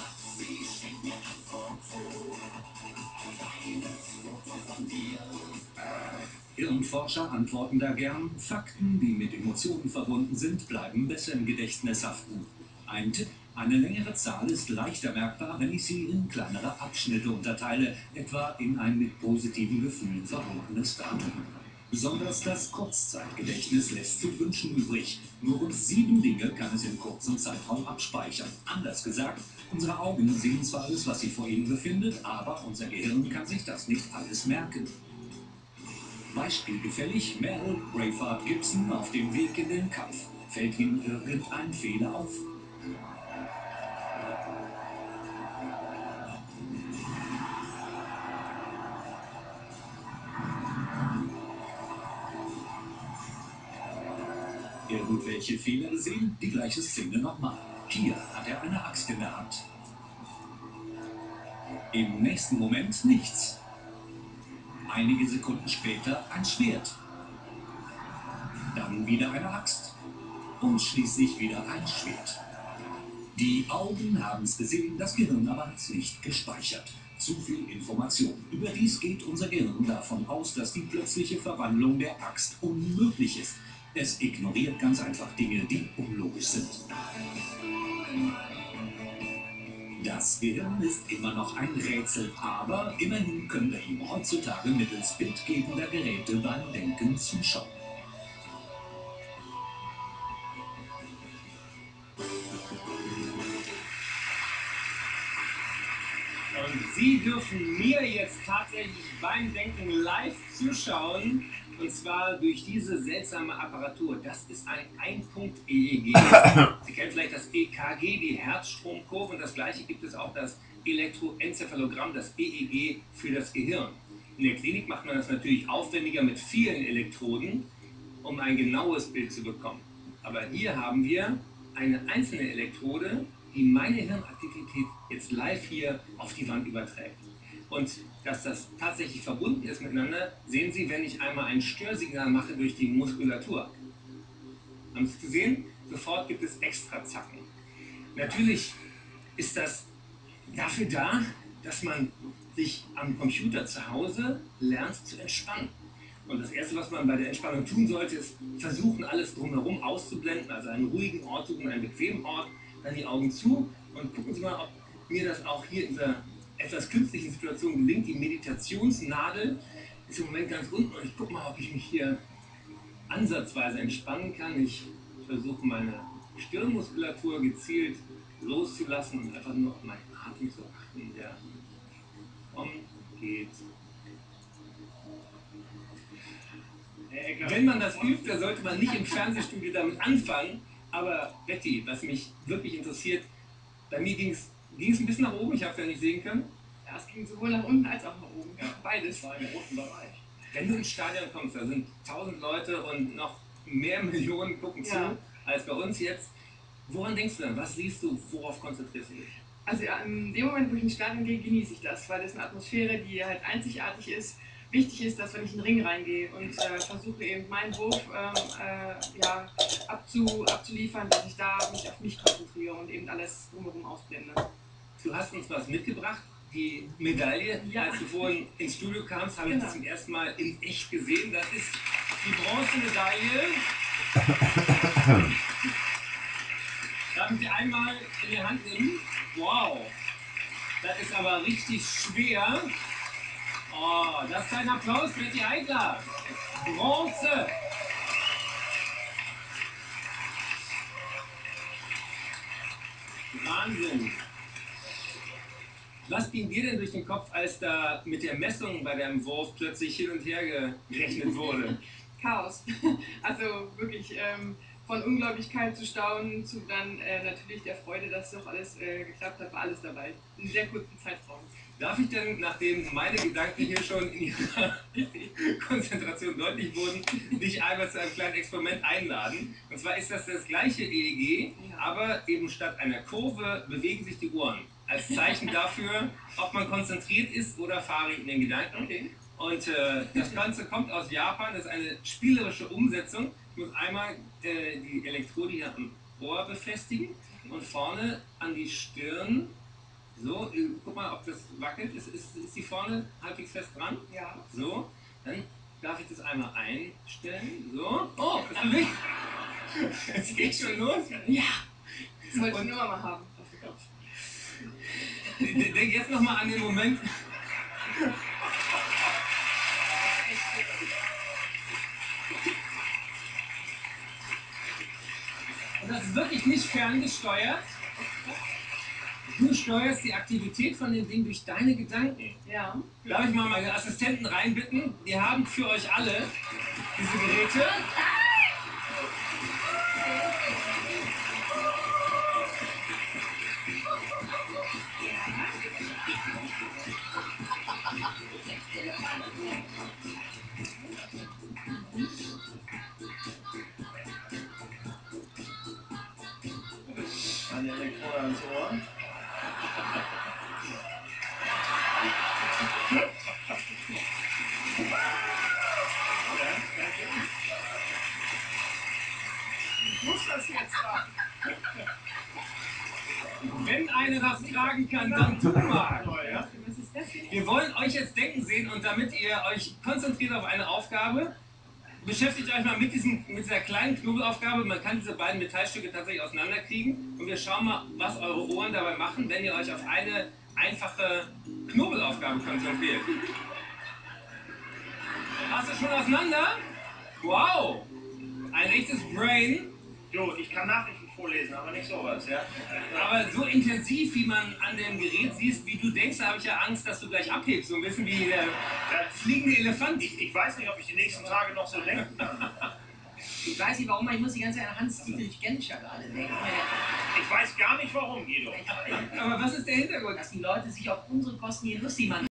Hirnforscher antworten da gern, Fakten, die mit Emotionen verbunden sind, bleiben besser im Gedächtnis haften. Ein Tipp: Eine längere Zahl ist leichter merkbar, wenn ich sie in kleinere Abschnitte unterteile, etwa in ein mit positiven Gefühlen verbundenes Datum. Besonders das Kurzzeitgedächtnis lässt zu wünschen übrig. Nur rund 7 Dinge kann es in kurzem Zeitraum abspeichern. Anders gesagt, unsere Augen sehen zwar alles, was sich vor ihnen befindet, aber unser Gehirn kann sich das nicht alles merken. Beispielgefällig: Meryl Braveheart Gibson auf dem Weg in den Kampf. Fällt ihm irgendein Fehler auf? Irgendwelche Fehler gesehen? Die gleiche Szene nochmal. Hier hat er eine Axt in der Hand. Im nächsten Moment nichts. Einige Sekunden später ein Schwert. Dann wieder eine Axt. Und schließlich wieder ein Schwert. Die Augen haben es gesehen, das Gehirn aber hat es nicht gespeichert. Zu viel Information. Überdies geht unser Gehirn davon aus, dass die plötzliche Verwandlung der Axt unmöglich ist. Es ignoriert ganz einfach Dinge, die unlogisch sind. Das Gehirn ist immer noch ein Rätsel, aber immerhin können wir ihm heutzutage mittels bildgebender Geräte beim Denken zuschauen. Und Sie dürfen mir jetzt tatsächlich beim Denken live zuschauen, und zwar durch diese seltsame Apparatur. Das ist ein Einpunkt-EEG. Sie kennen vielleicht das EKG, die Herzstromkurve, und das gleiche gibt es auch das Elektroenzephalogramm, das EEG für das Gehirn. In der Klinik macht man das natürlich aufwendiger mit vielen Elektroden, um ein genaues Bild zu bekommen. Aber hier haben wir eine einzelne Elektrode, die meine Hirnaktivität jetzt live hier auf die Wand überträgt. Und dass das tatsächlich verbunden ist miteinander, sehen Sie, wenn ich einmal ein Störsignal mache durch die Muskulatur. Haben Sie es gesehen? Sofort gibt es Extrazacken. Natürlich ist das dafür da, dass man sich am Computer zu Hause lernt zu entspannen. Und das Erste, was man bei der Entspannung tun sollte, ist versuchen, alles drumherum auszublenden, also einen ruhigen Ort suchen, einen bequemen Ort, dann die Augen zu und gucken Sie mal, ob mir das auch hier in dieser etwas künstlichen Situation gelingt. Die Meditationsnadel ist im Moment ganz unten und ich gucke mal, ob ich mich hier ansatzweise entspannen kann. Ich versuche meine Stirnmuskulatur gezielt loszulassen und einfach nur auf meinen Atem zu achten, der kommt, geht. Wenn man das übt, dann sollte man nicht im Fernsehstudio damit anfangen. Aber Betty, was mich wirklich interessiert, bei mir ging es ein bisschen nach oben, ich habe es ja nicht sehen können. Ja, es ging sowohl nach unten als auch nach oben. Ja. Beides. War im roten Bereich. Wenn du ins Stadion kommst, da sind 1000 Leute und noch mehr Millionen gucken zu als bei uns jetzt. Woran denkst du dann? Was siehst du? Worauf konzentrierst du dich? Also in dem Moment, wo ich ins Stadion gehe, genieße ich das, weil das eine Atmosphäre, die halt einzigartig ist. Wichtig ist, dass wenn ich in den Ring reingehe und versuche eben meinen Wurf abzuliefern, dass ich da mich auf mich konzentriere und eben alles drumherum ausblende. Du hast uns was mitgebracht, die Medaille. Ja. Als du vorhin ins Studio kamst, habe ich das zum ersten Mal in echt gesehen. Das ist die Bronzemedaille. Darf ich sie einmal in die Hand nehmen? Wow, das ist aber richtig schwer. Oh, das ist ein Applaus für die Eigler. Bronze. Wahnsinn. Was ging dir denn durch den Kopf, als da mit der Messung bei deinem Wurf plötzlich hin und her gerechnet wurde? Chaos. Also wirklich von Unglaublichkeit zu staunen, zu dann natürlich der Freude, dass doch alles geklappt hat, war alles dabei. In sehr kurzen Zeitraum. Darf ich denn, nachdem meine Gedanken hier schon in ihrer Konzentration deutlich wurden, dich einmal zu einem kleinen Experiment einladen? Und zwar ist das gleiche EEG, aber eben statt einer Kurve bewegen sich die Ohren. Als Zeichen dafür, ob man konzentriert ist oder fahrig in den Gedanken. Okay. Und das Ganze kommt aus Japan, das ist eine spielerische Umsetzung. Ich muss einmal die Elektrode hier am Ohr befestigen und vorne an die Stirn. So, guck mal, ob das wackelt. Ist die vorne halbwegs fest dran? Ja. So, dann darf ich das einmal einstellen. So. Oh, das ist wichtig. Es geht schon los. Ja. Das wollte ich nur mal haben. Denk jetzt nochmal an den Moment. Und das ist wirklich nicht ferngesteuert. Du steuerst die Aktivität von dem Ding durch deine Gedanken. Ja. Darf ich mal meine Assistenten reinbitten? Die haben für euch alle diese Geräte. Eine Elektrode ans Ohr. Muss das jetzt da? Wenn einer das tragen kann, dann du mal. Wir wollen euch jetzt denken sehen und damit ihr euch konzentriert auf eine Aufgabe, beschäftigt euch mal mit dieser kleinen Knobelaufgabe. Man kann diese beiden Metallstücke tatsächlich auseinanderkriegen. Und wir schauen mal, was eure Ohren dabei machen, wenn ihr euch auf eine einfache Knobelaufgabe konzentriert. Hast du schon auseinander? Wow! Ein echtes Brain. Du, ich kann Nachrichten vorlesen, aber nicht sowas, ja? Aber so intensiv, wie man an dem Gerät siehst, wie du denkst, da habe ich ja Angst, dass du gleich abhebst. So ein bisschen wie der fliegende Elefant. Ich weiß nicht, ob ich die nächsten Tage noch so denken kann. Ich weiß nicht warum, aber ich muss die ganze Zeit an Hans-Dietrich Genscher gerade denken. Ich weiß gar nicht warum, Guido. Aber was ist der Hintergrund? Dass die Leute sich auf unsere Kosten hier lustig machen.